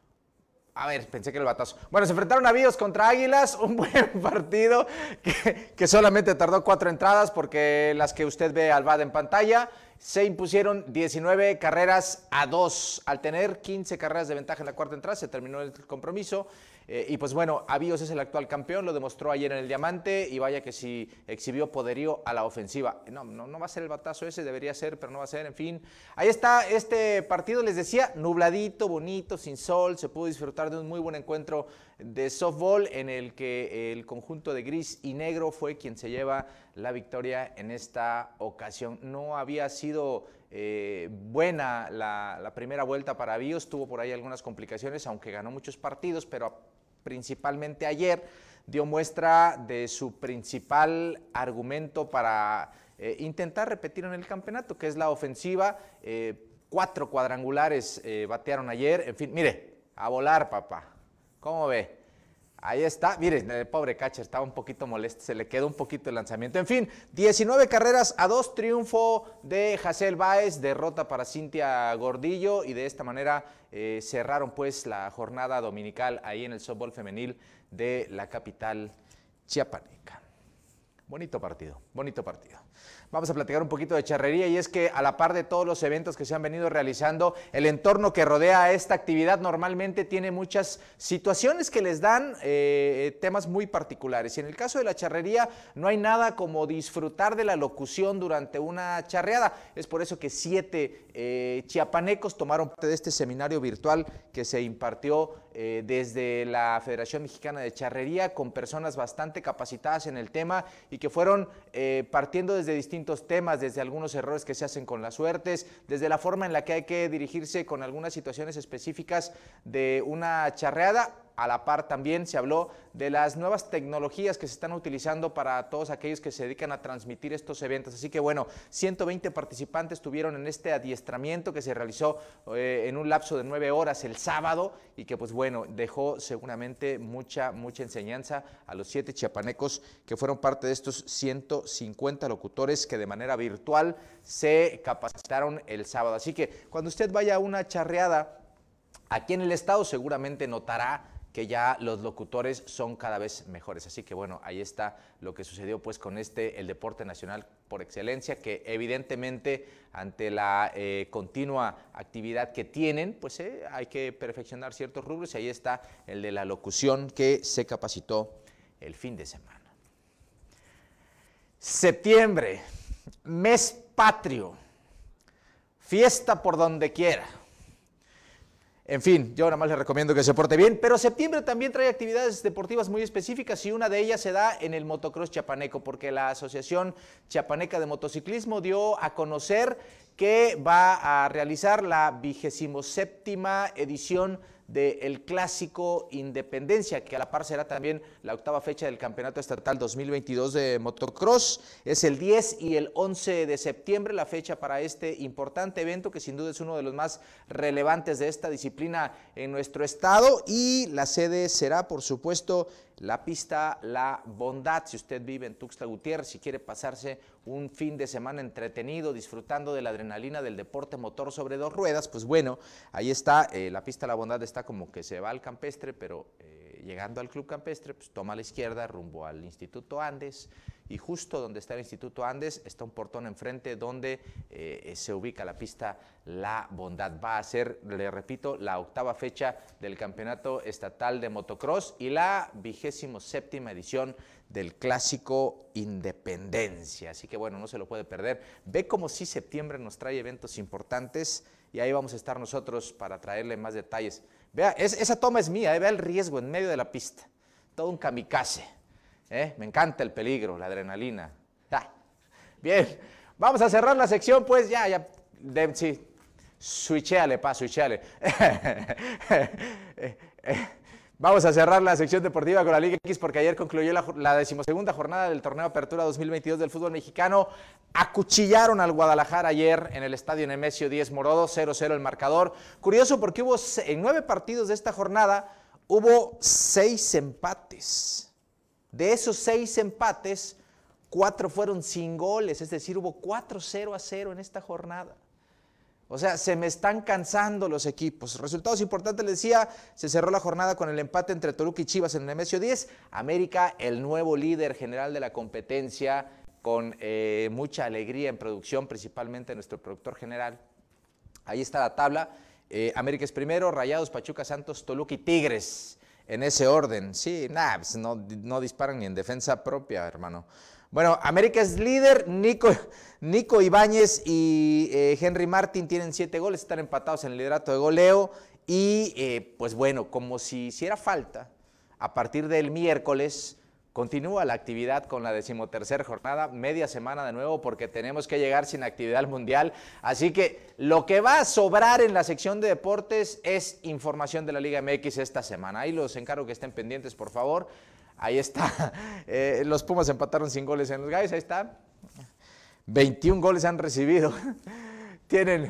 A ver, pensé que era el batazo. Bueno, se enfrentaron a Bíos contra Águilas, un buen partido que, que solamente tardó cuatro entradas, porque las que usted ve al V A D en pantalla, se impusieron diecinueve carreras a dos. Al tener quince carreras de ventaja en la cuarta entrada, se terminó el compromiso. Eh, y pues bueno, Avíos es el actual campeón, lo demostró ayer en el Diamante, y vaya que sí exhibió poderío a la ofensiva. No, no, no va a ser el batazo ese, debería ser, pero no va a ser, en fin. Ahí está este partido, les decía, nubladito, bonito, sin sol, se pudo disfrutar de un muy buen encuentro de softball en el que el conjunto de gris y negro fue quien se lleva la victoria en esta ocasión. No había sido eh, buena la, la primera vuelta para Avíos, tuvo por ahí algunas complicaciones, aunque ganó muchos partidos, pero principalmente ayer dio muestra de su principal argumento para eh, intentar repetir en el campeonato, que es la ofensiva. Eh, cuatro cuadrangulares eh, batearon ayer, en fin, mire, a volar, papá. ¿Cómo ve? Ahí está, miren, el pobre catcher estaba un poquito molesto, se le quedó un poquito el lanzamiento. En fin, diecinueve carreras a dos, triunfo de Jacel Báez, derrota para Cintia Gordillo, y de esta manera eh, cerraron pues la jornada dominical ahí en el softball femenil de la capital chiapaneca. Bonito partido, bonito partido. Vamos a platicar un poquito de charrería, y es que a la par de todos los eventos que se han venido realizando, el entorno que rodea a esta actividad normalmente tiene muchas situaciones que les dan eh, temas muy particulares. Y en el caso de la charrería no hay nada como disfrutar de la locución durante una charreada. Es por eso que siete eh, chiapanecos tomaron parte de este seminario virtual que se impartió eh, desde la Federación Mexicana de Charrería, con personas bastante capacitadas en el tema y que fueron eh, partiendo desde distintos temas, desde algunos errores que se hacen con las suertes, desde la forma en la que hay que dirigirse con algunas situaciones específicas de una charreada. A la par también se habló de las nuevas tecnologías que se están utilizando para todos aquellos que se dedican a transmitir estos eventos. Así que bueno, ciento veinte participantes tuvieron en este adiestramiento que se realizó eh, en un lapso de nueve horas el sábado, y que pues bueno, dejó seguramente mucha, mucha enseñanza a los siete chiapanecos que fueron parte de estos ciento cincuenta locutores que de manera virtual se capacitaron el sábado. Así que cuando usted vaya a una charreada aquí en el estado, seguramente notará que ya los locutores son cada vez mejores. Así que bueno, ahí está lo que sucedió pues con este, el deporte nacional por excelencia, que evidentemente ante la eh, continua actividad que tienen, pues eh, hay que perfeccionar ciertos rubros, y ahí está el de la locución que se capacitó el fin de semana. Septiembre, mes patrio, fiesta por donde quiera. En fin, yo nada más les recomiendo que se porte bien, pero septiembre también trae actividades deportivas muy específicas, y una de ellas se da en el motocross chiapaneco, porque la Asociación Chiapaneca de Motociclismo dio a conocer que va a realizar la vigésimo séptima edición del Clásico Independencia, que a la par será también la octava fecha del Campeonato Estatal dos mil veintidós de motocross. Es el diez y el once de septiembre la fecha para este importante evento, que sin duda es uno de los más relevantes de esta disciplina en nuestro estado, y la sede será, por supuesto, la pista La Bondad. Si usted vive en Tuxtla Gutiérrez, si quiere pasarse un fin de semana entretenido, disfrutando de la adrenalina del deporte motor sobre dos ruedas, pues bueno, ahí está, eh, la pista La Bondad está como que se va al campestre, pero eh, llegando al Club Campestre, pues toma a la izquierda rumbo al Instituto Andes, y justo donde está el Instituto Andes está un portón enfrente donde eh, se ubica la pista La Bondad. Va a ser, le repito, la octava fecha del Campeonato Estatal de Motocross y la vigésimo séptima edición del Clásico Independencia. Así que bueno, no se lo puede perder. Ve como si septiembre nos trae eventos importantes y ahí vamos a estar nosotros para traerle más detalles. Vea, es, esa toma es mía, eh, vea el riesgo en medio de la pista. Todo un kamikaze. ¿Eh? Me encanta el peligro, la adrenalina. Ah, bien, vamos a cerrar la sección, pues ya, ya, de, sí, switchéale, pa, switchéale. Vamos a cerrar la sección deportiva con la Liga X porque ayer concluyó la, la decimosegunda jornada del Torneo Apertura dos mil veintidós del fútbol mexicano. Acuchillaron al Guadalajara ayer en el Estadio Nemesio Díez Morodo, cero cero el marcador. Curioso porque hubo en nueve partidos de esta jornada, hubo seis empates. De esos seis empates, cuatro fueron sin goles, es decir, hubo cuatro cero a cero en esta jornada. O sea, se me están cansando los equipos. Resultados importantes, les decía, se cerró la jornada con el empate entre Toluca y Chivas en el Nemesio diez. América, el nuevo líder general de la competencia, con eh, mucha alegría en producción, principalmente nuestro productor general. Ahí está la tabla. Eh, América es primero, Rayados, Pachuca, Santos, Toluca y Tigres. En ese orden, sí, nada, pues no, no disparan ni en defensa propia, hermano. Bueno, América es líder, Nico, Nico Ibáñez y eh, Henry Martin tienen siete goles, están empatados en el liderato de goleo y eh, pues bueno, como si hiciera falta, a partir del miércoles continúa la actividad con la decimotercera jornada, media semana de nuevo porque tenemos que llegar sin actividad al Mundial, así que lo que va a sobrar en la sección de deportes es información de la Liga M X esta semana. Ahí los encargo que estén pendientes, por favor. Ahí está, eh, los Pumas empataron sin goles en los Gallos, ahí está, veintiún goles han recibido, tienen...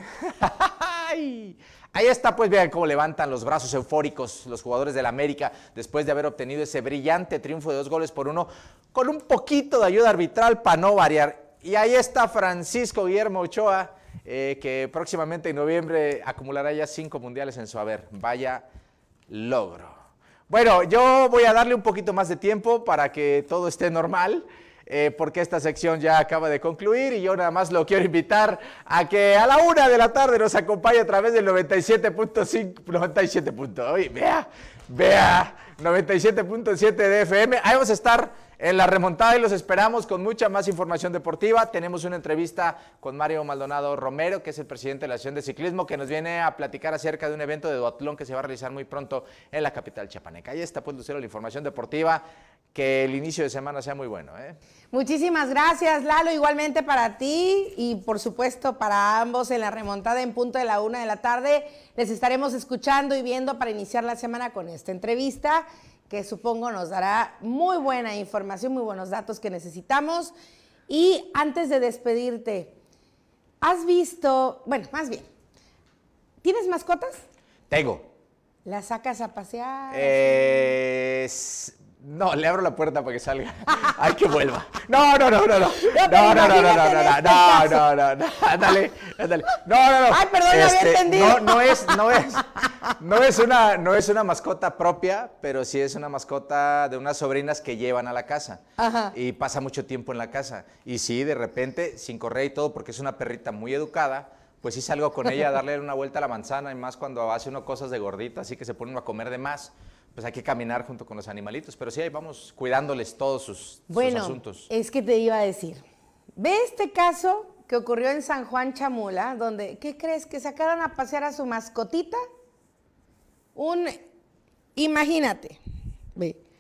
Ahí está, pues vean cómo levantan los brazos eufóricos los jugadores del América después de haber obtenido ese brillante triunfo de dos goles por uno con un poquito de ayuda arbitral para no variar. Y ahí está Francisco Guillermo Ochoa, eh, que próximamente en noviembre acumulará ya cinco mundiales en su haber. Vaya logro. Bueno, yo voy a darle un poquito más de tiempo para que todo esté normal. Eh, porque esta sección ya acaba de concluir y yo nada más lo quiero invitar a que a la una de la tarde nos acompañe a través del noventa y siete punto cinco, noventa y siete punto, oye, vea, vea, noventa y siete punto siete de F M, ahí vamos a estar en la remontada y los esperamos con mucha más información deportiva. Tenemos una entrevista con Mario Maldonado Romero, que es el presidente de la Asociación de Ciclismo, que nos viene a platicar acerca de un evento de duatlón que se va a realizar muy pronto en la capital chiapaneca. Ahí está, pues, Lucero, la información deportiva. Que el inicio de semana sea muy bueno, ¿eh? Muchísimas gracias, Lalo, igualmente para ti y por supuesto para ambos en la remontada en punto de la una de la tarde. Les estaremos escuchando y viendo para iniciar la semana con esta entrevista que supongo nos dará muy buena información, muy buenos datos que necesitamos. Y antes de despedirte, ¿has visto, bueno, más bien, ¿tienes mascotas? Tengo. ¿Las sacas a pasear? Eh... No, le abro la puerta para que salga. Ay, que vuelva. No, no, no, no, no. No, no, no, no, no, no, no, no, no, no. Ándale, ándale. No, no, no. Ay, perdón, no había entendido. No, no es, no es, no es una, no es una mascota propia, pero sí es una mascota de unas sobrinas que llevan a la casa. Ajá. Y pasa mucho tiempo en la casa. Y sí, de repente, sin correa y todo, porque es una perrita muy educada, pues sí salgo con ella a darle una vuelta a la manzana, y más cuando hace uno cosas de gordita, así que se pone uno a comer de más. Pues hay que caminar junto con los animalitos, pero sí, ahí vamos cuidándoles todos sus, bueno, sus asuntos. Es que te iba a decir, ve este caso que ocurrió en San Juan Chamula, donde, ¿qué crees? Que sacaron a pasear a su mascotita, un, imagínate, ve,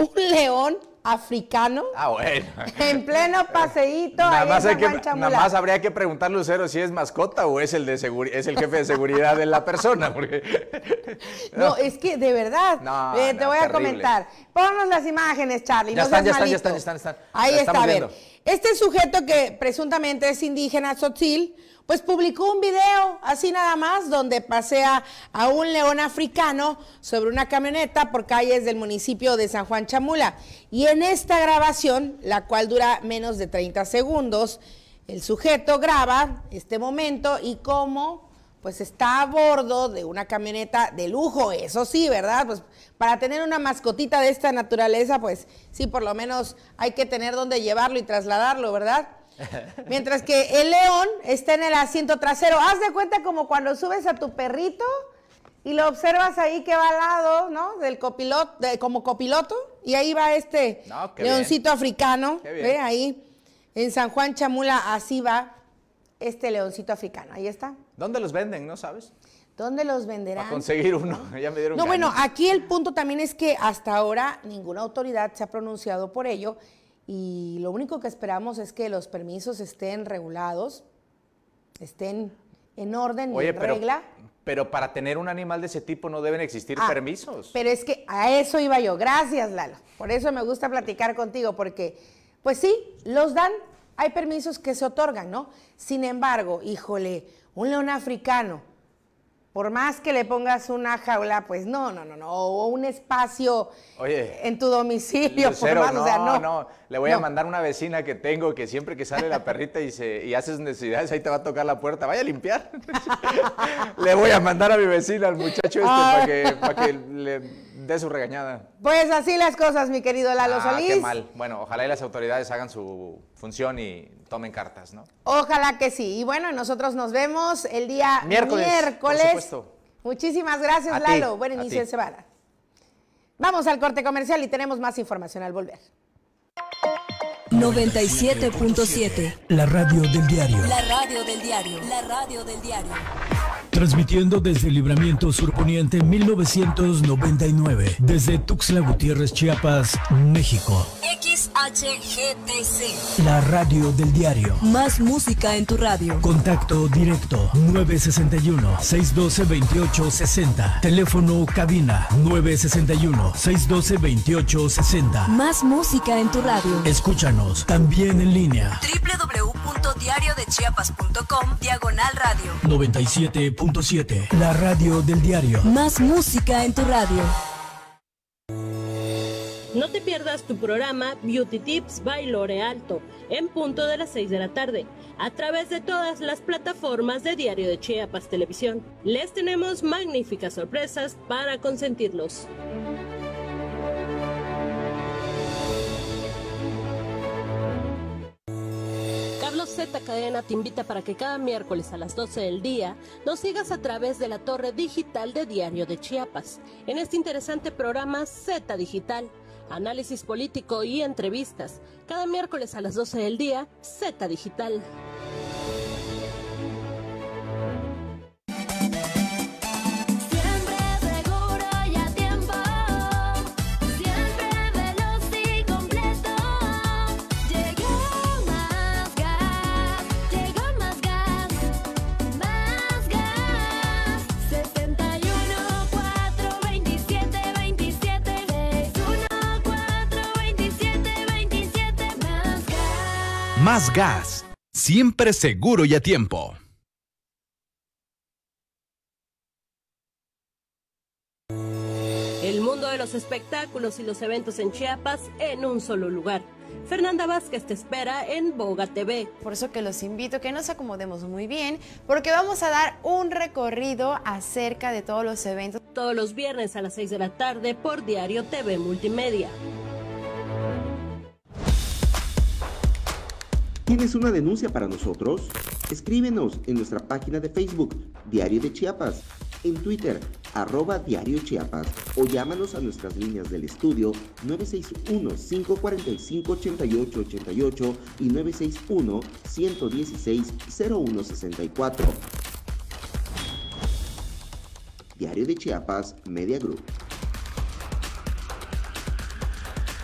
un león africano. Ah, bueno. En pleno paseíto. Nada ahí más, en hay que, San Juan Chamula. nada más habría que preguntar, Lucero, si es mascota o es el, de seguri- es el jefe de seguridad de la persona. Porque... No, no, es que de verdad, No, eh, te no, voy a terrible. comentar. Ponnos las imágenes, Charlie. Ya no están, seas ya están, ya malito. están, ya están, ya están. Ahí La está, estamos a ver. viendo. Este sujeto que presuntamente es indígena tzotzil, pues publicó un video, así nada más, donde pasea a un león africano sobre una camioneta por calles del municipio de San Juan Chamula. Y en esta grabación, la cual dura menos de treinta segundos, el sujeto graba este momento y cómo pues está a bordo de una camioneta de lujo, eso sí, ¿verdad? Pues para tener una mascotita de esta naturaleza, pues sí, por lo menos hay que tener dónde llevarlo y trasladarlo, ¿verdad? Mientras que el león está en el asiento trasero. Haz de cuenta como cuando subes a tu perrito y lo observas ahí que va al lado, ¿no? Del copiloto, de, como copiloto, y ahí va este No, qué leoncito bien. africano, Qué bien. ¿ve? Ahí en San Juan Chamula, así va este leoncito africano, ahí está. ¿Dónde los venden, no sabes? ¿Dónde los venderán? Para conseguir uno, ya me dieron No, bueno, ganas. aquí el punto también es que hasta ahora ninguna autoridad se ha pronunciado por ello y lo único que esperamos es que los permisos estén regulados, estén en orden y Oye, en pero, regla. pero para tener un animal de ese tipo no deben existir Ah, permisos. Pero es que a eso iba yo. Gracias, Lalo. Por eso me gusta platicar contigo, porque, pues sí, los dan, hay permisos que se otorgan, ¿no? Sin embargo, híjole, un león africano, por más que le pongas una jaula, pues no, no, no, no, o un espacio Oye, en tu domicilio, Lucero, por más, no, o sea, no. no, le voy No. a mandar una vecina que tengo que siempre que sale la perrita y, se, y hace sus necesidades, ahí te va a tocar la puerta, vaya a limpiar. Le voy a mandar a mi vecina, al muchacho este, Ah. para que, para que le dé su regañada. Pues así las cosas, mi querido Lalo Ah, Solís. qué mal. Bueno, ojalá y las autoridades hagan su función y tomen cartas, ¿no? Ojalá que sí. Y bueno, nosotros nos vemos el día Miércoles, miércoles. por supuesto. Muchísimas gracias, A ti, Lalo. Buen a inicio ti. de semana. Vamos al corte comercial y tenemos más información al volver. noventa y siete punto siete. La radio del diario. La radio del diario. La radio del diario. Transmitiendo desde Libramiento Surponiente mil novecientos noventa y nueve, desde Tuxtla Gutiérrez, Chiapas, México. X H G T C. La radio del diario. Más música en tu radio. Contacto directo nueve sesenta y uno, seiscientos doce, veintiocho sesenta. Teléfono cabina nueve sesenta y uno, seiscientos doce, veintiocho sesenta. Más música en tu radio. Escúchanos también en línea. doble u doble u doble u punto diario de chiapas punto com diagonal radio. noventa y siete punto siete. La radio del diario. Más música en tu radio. No te pierdas tu programa Beauty Tips by Lore Alto en punto de las seis de la tarde a través de todas las plataformas de Diario de Chiapas Televisión. Les tenemos magníficas sorpresas para consentirlos. Carlos Z Cadena te invita para que cada miércoles a las doce del día nos sigas a través de la torre digital de Diario de Chiapas en este interesante programa Z Digital. Análisis político y entrevistas. Cada miércoles a las doce del día, Z Digital. Siempre seguro y a tiempo, siempre veloz y completo. Llegó Más Gas, llegó Más Gas, Más Gas. setenta y uno, cuatro, veintisiete, veintisiete, sesenta y uno, cuatro, veintisiete, veintisiete, Más Gas. Más Gas, siempre seguro y a tiempo. El mundo de los espectáculos y los eventos en Chiapas en un solo lugar. Fernanda Vázquez te espera en Boga T V. Por eso que los invito a que nos acomodemos muy bien, porque vamos a dar un recorrido acerca de todos los eventos. Todos los viernes a las seis de la tarde por Diario T V Multimedia. ¿Tienes una denuncia para nosotros? Escríbenos en nuestra página de Facebook, Diario de Chiapas, en Twitter, arroba Diario Chiapas, o llámanos a nuestras líneas del estudio nueve seis uno, cinco cuatro cinco, ocho ocho ocho ocho y nueve seis uno, uno uno seis, cero uno seis cuatro. Diario de Chiapas Media Group.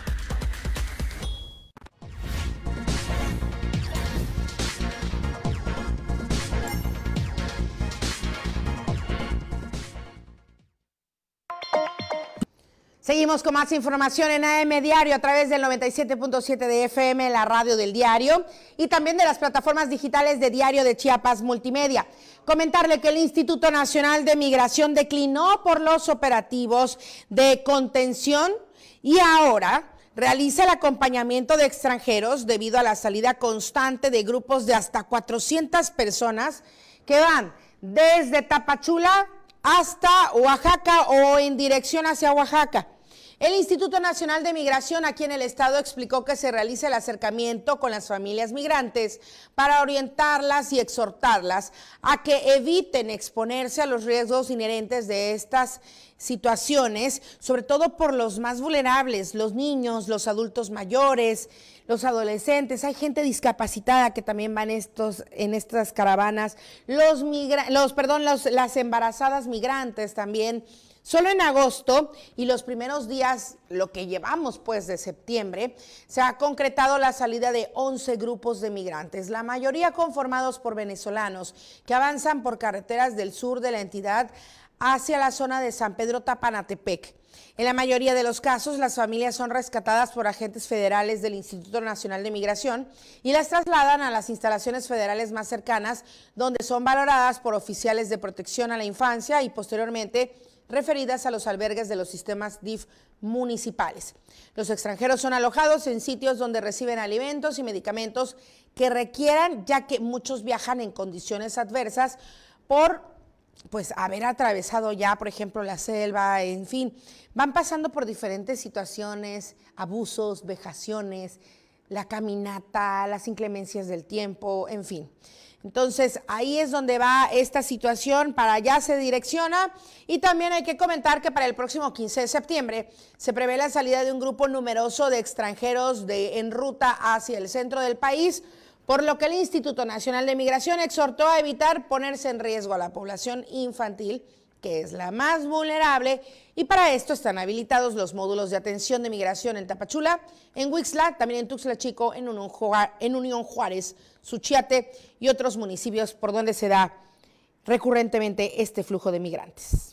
Seguimos con más información en A M Diario a través del noventa y siete punto siete de F M, la radio del diario, y también de las plataformas digitales de Diario de Chiapas Multimedia. Comentarle que el Instituto Nacional de Migración declinó por los operativos de contención y ahora realiza el acompañamiento de extranjeros debido a la salida constante de grupos de hasta cuatrocientas personas que van desde Tapachula hasta Oaxaca o en dirección hacia Oaxaca. El Instituto Nacional de Migración aquí en el estado explicó que se realiza el acercamiento con las familias migrantes para orientarlas y exhortarlas a que eviten exponerse a los riesgos inherentes de estas situaciones, sobre todo por los más vulnerables, los niños, los adultos mayores, los adolescentes. Hay gente discapacitada que también van estos, en estas caravanas, los, migra los, perdón, los, las embarazadas migrantes también. Solo en agosto y los primeros días, lo que llevamos pues de septiembre, se ha concretado la salida de once grupos de migrantes, la mayoría conformados por venezolanos que avanzan por carreteras del sur de la entidad hacia la zona de San Pedro Tapanatepec. En la mayoría de los casos, las familias son rescatadas por agentes federales del Instituto Nacional de Migración y las trasladan a las instalaciones federales más cercanas, donde son valoradas por oficiales de protección a la infancia y posteriormente referidas a los albergues de los sistemas D I F municipales. Los extranjeros son alojados en sitios donde reciben alimentos y medicamentos que requieran, ya que muchos viajan en condiciones adversas por pues haber atravesado ya, por ejemplo, la selva, en fin, van pasando por diferentes situaciones, abusos, vejaciones, la caminata, las inclemencias del tiempo, en fin. Entonces, ahí es donde va esta situación, para allá se direcciona. Y también hay que comentar que para el próximo quince de septiembre se prevé la salida de un grupo numeroso de extranjeros de, en ruta hacia el centro del país, por lo que el Instituto Nacional de Migración exhortó a evitar ponerse en riesgo a la población infantil, que es la más vulnerable, y para esto están habilitados los módulos de atención de migración en Tapachula, en Huixla, también en Tuxtla Chico, en Unión Juárez, Suchiate y otros municipios por donde se da recurrentemente este flujo de migrantes.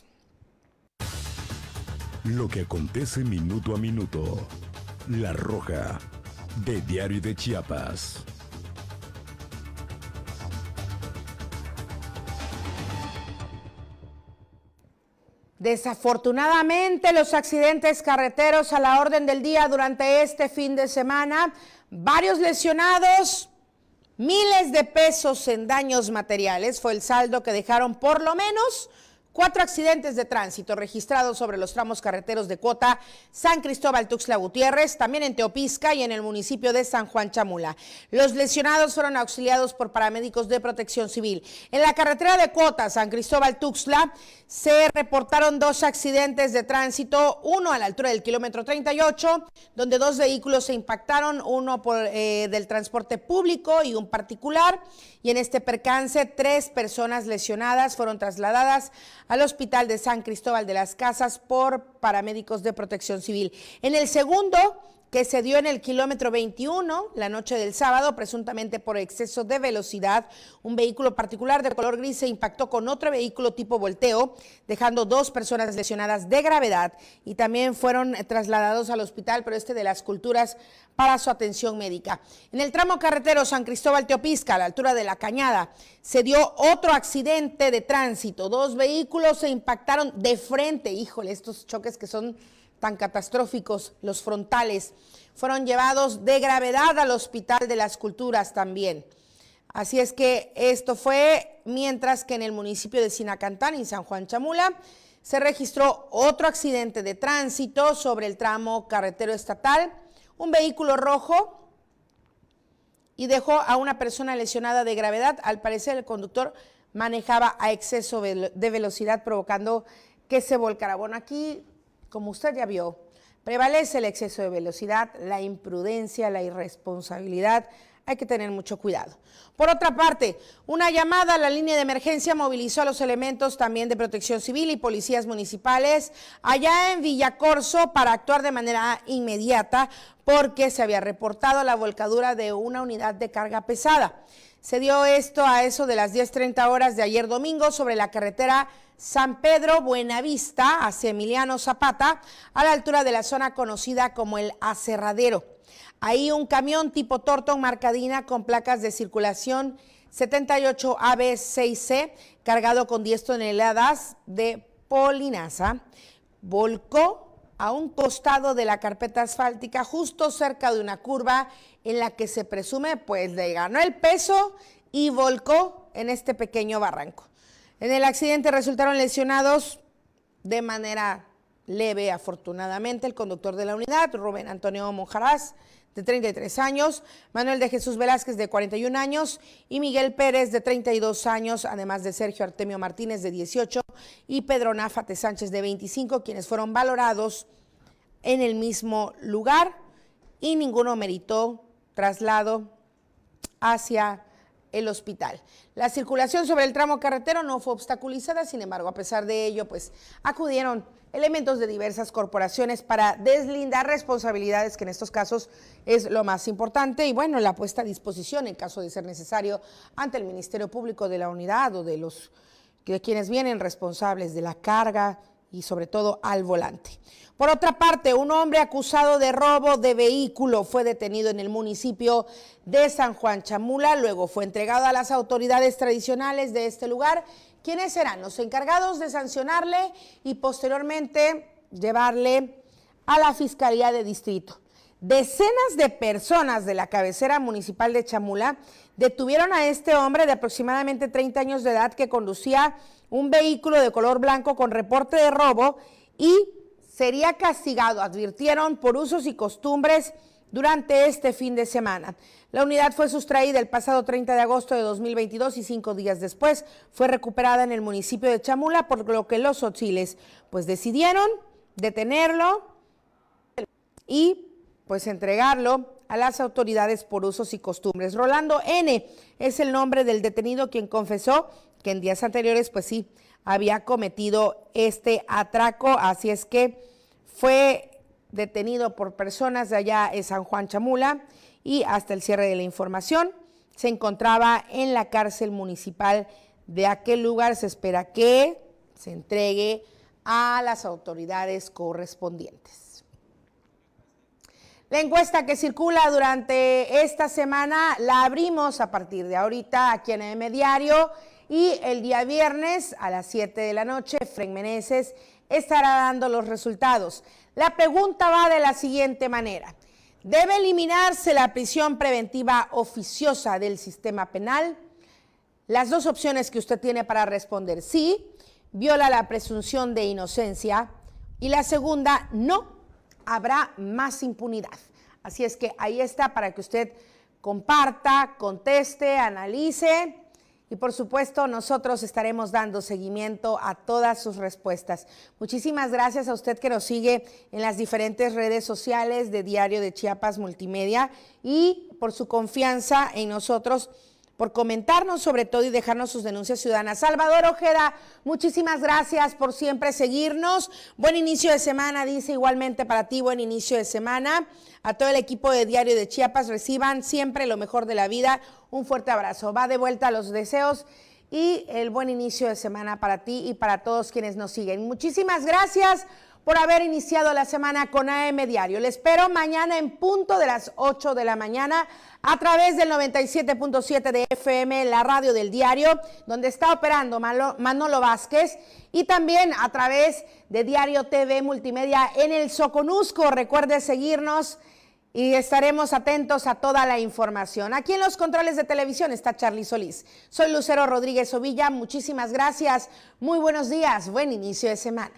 Lo que acontece minuto a minuto. La Roja, de Diario de Chiapas. Desafortunadamente, los accidentes carreteros a la orden del día durante este fin de semana, varios lesionados, miles de pesos en daños materiales, fue el saldo que dejaron por lo menos cuatro accidentes de tránsito registrados sobre los tramos carreteros de Cuota, San Cristóbal Tuxtla Gutiérrez, también en Teopisca y en el municipio de San Juan Chamula. Los lesionados fueron auxiliados por paramédicos de Protección Civil. En la carretera de Cuota, San Cristóbal Tuxtla, se reportaron dos accidentes de tránsito, uno a la altura del kilómetro treinta y ocho, donde dos vehículos se impactaron, uno por, eh, del transporte público y un particular, y en este percance tres personas lesionadas fueron trasladadas al Hospital de San Cristóbal de las Casas por paramédicos de Protección Civil. En el segundo, que se dio en el kilómetro veintiuno, la noche del sábado, presuntamente por exceso de velocidad, un vehículo particular de color gris se impactó con otro vehículo tipo volteo, dejando dos personas lesionadas de gravedad y también fueron trasladados al hospital, pero este de las Culturas, para su atención médica. En el tramo carretero San Cristóbal Teopisca, a la altura de La Cañada, se dio otro accidente de tránsito. Dos vehículos se impactaron de frente. Híjole, estos choques que son tan catastróficos, los frontales, fueron llevados de gravedad al Hospital de las Culturas también. Así es que esto fue mientras que en el municipio de Sinacantán y San Juan Chamula se registró otro accidente de tránsito sobre el tramo carretero estatal, un vehículo rojo, y dejó a una persona lesionada de gravedad. Al parecer el conductor manejaba a exceso de velocidad, provocando que se volcara. Bueno, aquí, como usted ya vio, prevalece el exceso de velocidad, la imprudencia, la irresponsabilidad. Hay que tener mucho cuidado. Por otra parte, una llamada a la línea de emergencia movilizó a los elementos también de Protección Civil y policías municipales allá en Villacorso para actuar de manera inmediata porque se había reportado la volcadura de una unidad de carga pesada. Se dio esto a eso de las diez treinta horas de ayer domingo sobre la carretera San Pedro Buenavista hacia Emiliano Zapata, a la altura de la zona conocida como el Aserradero. Ahí un camión tipo Torton Marcadina con placas de circulación setenta y ocho A B seis C, cargado con diez toneladas de polinaza, volcó a un costado de la carpeta asfáltica justo cerca de una curva en la que se presume pues le ganó el peso y volcó en este pequeño barranco. En el accidente resultaron lesionados de manera leve, afortunadamente, el conductor de la unidad, Rubén Antonio Monjarás, de treinta y tres años, Manuel de Jesús Velázquez, de cuarenta y un años, y Miguel Pérez, de treinta y dos años, además de Sergio Artemio Martínez, de dieciocho, y Pedro Náfate Sánchez, de veinticinco, quienes fueron valorados en el mismo lugar, y ninguno meritó traslado hacia el hospital. La circulación sobre el tramo carretero no fue obstaculizada, sin embargo, a pesar de ello, pues acudieron elementos de diversas corporaciones para deslindar responsabilidades, que en estos casos es lo más importante, y bueno, la puesta a disposición en caso de ser necesario ante el Ministerio Público de la unidad o de los de quienes vienen responsables de la carga y sobre todo al volante. Por otra parte, un hombre acusado de robo de vehículo fue detenido en el municipio de San Juan Chamula, luego fue entregado a las autoridades tradicionales de este lugar, quienes serán los encargados de sancionarle y posteriormente llevarle a la Fiscalía de Distrito. Decenas de personas de la cabecera municipal de Chamula detuvieron a este hombre de aproximadamente treinta años de edad que conducía un vehículo de color blanco con reporte de robo y sería castigado, advirtieron, por usos y costumbres durante este fin de semana. La unidad fue sustraída el pasado treinta de agosto de dos mil veintidós y cinco días después fue recuperada en el municipio de Chamula, por lo que los otziles pues decidieron detenerlo y pues entregarlo a las autoridades por usos y costumbres. Rolando N. es el nombre del detenido, quien confesó que en días anteriores pues sí había cometido este atraco, así es que fue detenido por personas de allá en San Juan Chamula y hasta el cierre de la información se encontraba en la cárcel municipal de aquel lugar. Se espera que se entregue a las autoridades correspondientes. La encuesta que circula durante esta semana la abrimos a partir de ahorita aquí en M Diario, y el día viernes a las siete de la noche, Fren Meneses estará dando los resultados. La pregunta va de la siguiente manera: ¿debe eliminarse la prisión preventiva oficiosa del sistema penal? Las dos opciones que usted tiene para responder: sí, viola la presunción de inocencia, y la segunda, no, habrá más impunidad. Así es que ahí está para que usted comparta, conteste, analice. Y por supuesto, nosotros estaremos dando seguimiento a todas sus respuestas. Muchísimas gracias a usted que nos sigue en las diferentes redes sociales de Diario de Chiapas Multimedia y por su confianza en nosotros, por comentarnos sobre todo y dejarnos sus denuncias ciudadanas. Salvador Ojeda, muchísimas gracias por siempre seguirnos. Buen inicio de semana, dice igualmente para ti, buen inicio de semana. A todo el equipo de Diario de Chiapas, reciban siempre lo mejor de la vida. Un fuerte abrazo. Va de vuelta a los deseos y el buen inicio de semana para ti y para todos quienes nos siguen. Muchísimas gracias por haber iniciado la semana con A M Diario. Les espero mañana en punto de las ocho de la mañana a través del noventa y siete punto siete de F M, la radio del diario, donde está operando Manolo Vázquez, y también a través de Diario T V Multimedia en el Soconusco. Recuerde seguirnos y estaremos atentos a toda la información. Aquí en los controles de televisión está Charly Solís. Soy Lucero Rodríguez Ovilla. Muchísimas gracias. Muy buenos días. Buen inicio de semana.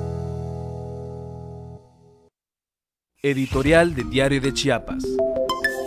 Editorial de Diario de Chiapas.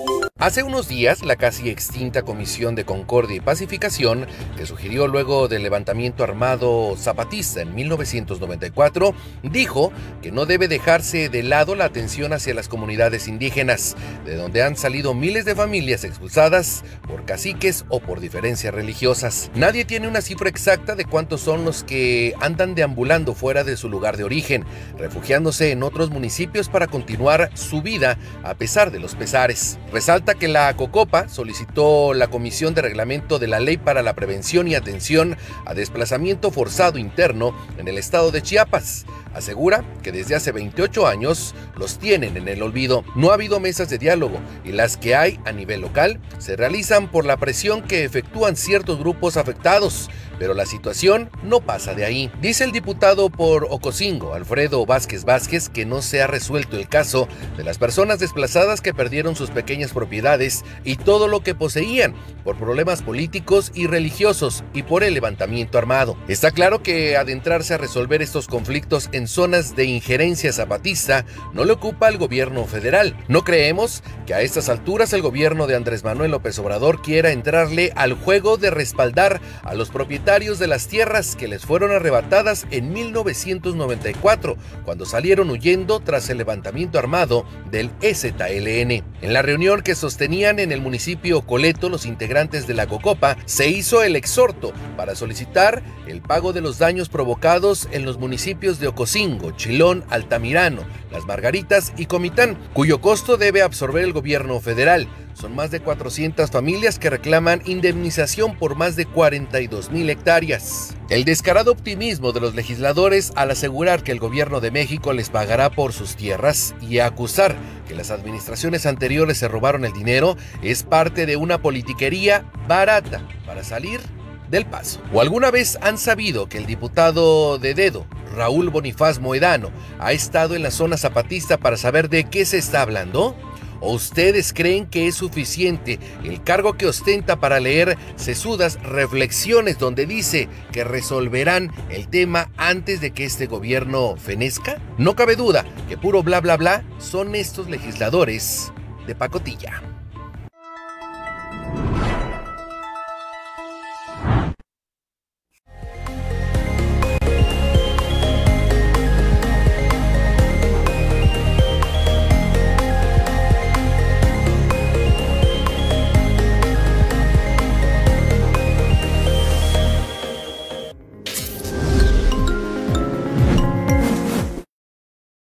Hace unos días, la casi extinta Comisión de Concordia y Pacificación, que sugirió luego del levantamiento armado zapatista en mil novecientos noventa y cuatro, dijo que no debe dejarse de lado la atención hacia las comunidades indígenas, de donde han salido miles de familias expulsadas por caciques o por diferencias religiosas. Nadie tiene una cifra exacta de cuántos son los que andan deambulando fuera de su lugar de origen, refugiándose en otros municipios para continuar su vida a pesar de los pesares. Resalta que la COCOPA solicitó la Comisión de Reglamento de la Ley para la Prevención y Atención a Desplazamiento Forzado Interno en el estado de Chiapas. Asegura que desde hace veintiocho años los tienen en el olvido. No ha habido mesas de diálogo y las que hay a nivel local se realizan por la presión que efectúan ciertos grupos afectados, pero la situación no pasa de ahí. Dice el diputado por Ocosingo, Alfredo Vázquez Vázquez, que no se ha resuelto el caso de las personas desplazadas que perdieron sus pequeñas propiedades y todo lo que poseían por problemas políticos y religiosos y por el levantamiento armado. Está claro que adentrarse a resolver estos conflictos en zonas de injerencia zapatista no le ocupa al gobierno federal. No creemos que a estas alturas el gobierno de Andrés Manuel López Obrador quiera entrarle al juego de respaldar a los propietarios de las tierras que les fueron arrebatadas en mil novecientos noventa y cuatro, cuando salieron huyendo tras el levantamiento armado del E Z L N. En la reunión que sostenían en el municipio Coleto los integrantes de la COCOPA, se hizo el exhorto para solicitar el pago de los daños provocados en los municipios de Ocosingo, Chilón, Altamirano, Las Margaritas y Comitán, cuyo costo debe absorber el gobierno federal. Son más de cuatrocientas familias que reclaman indemnización por más de cuarenta y dos mil hectáreas. El descarado optimismo de los legisladores al asegurar que el gobierno de México les pagará por sus tierras y acusar que las administraciones anteriores se robaron el dinero es parte de una politiquería barata para salir del paso. ¿O alguna vez han sabido que el diputado de dedo, Raúl Bonifaz Moedano, ha estado en la zona zapatista para saber de qué se está hablando? ¿O ustedes creen que es suficiente el cargo que ostenta para leer sesudas reflexiones donde dice que resolverán el tema antes de que este gobierno fenezca? No cabe duda que puro bla bla bla son estos legisladores de pacotilla.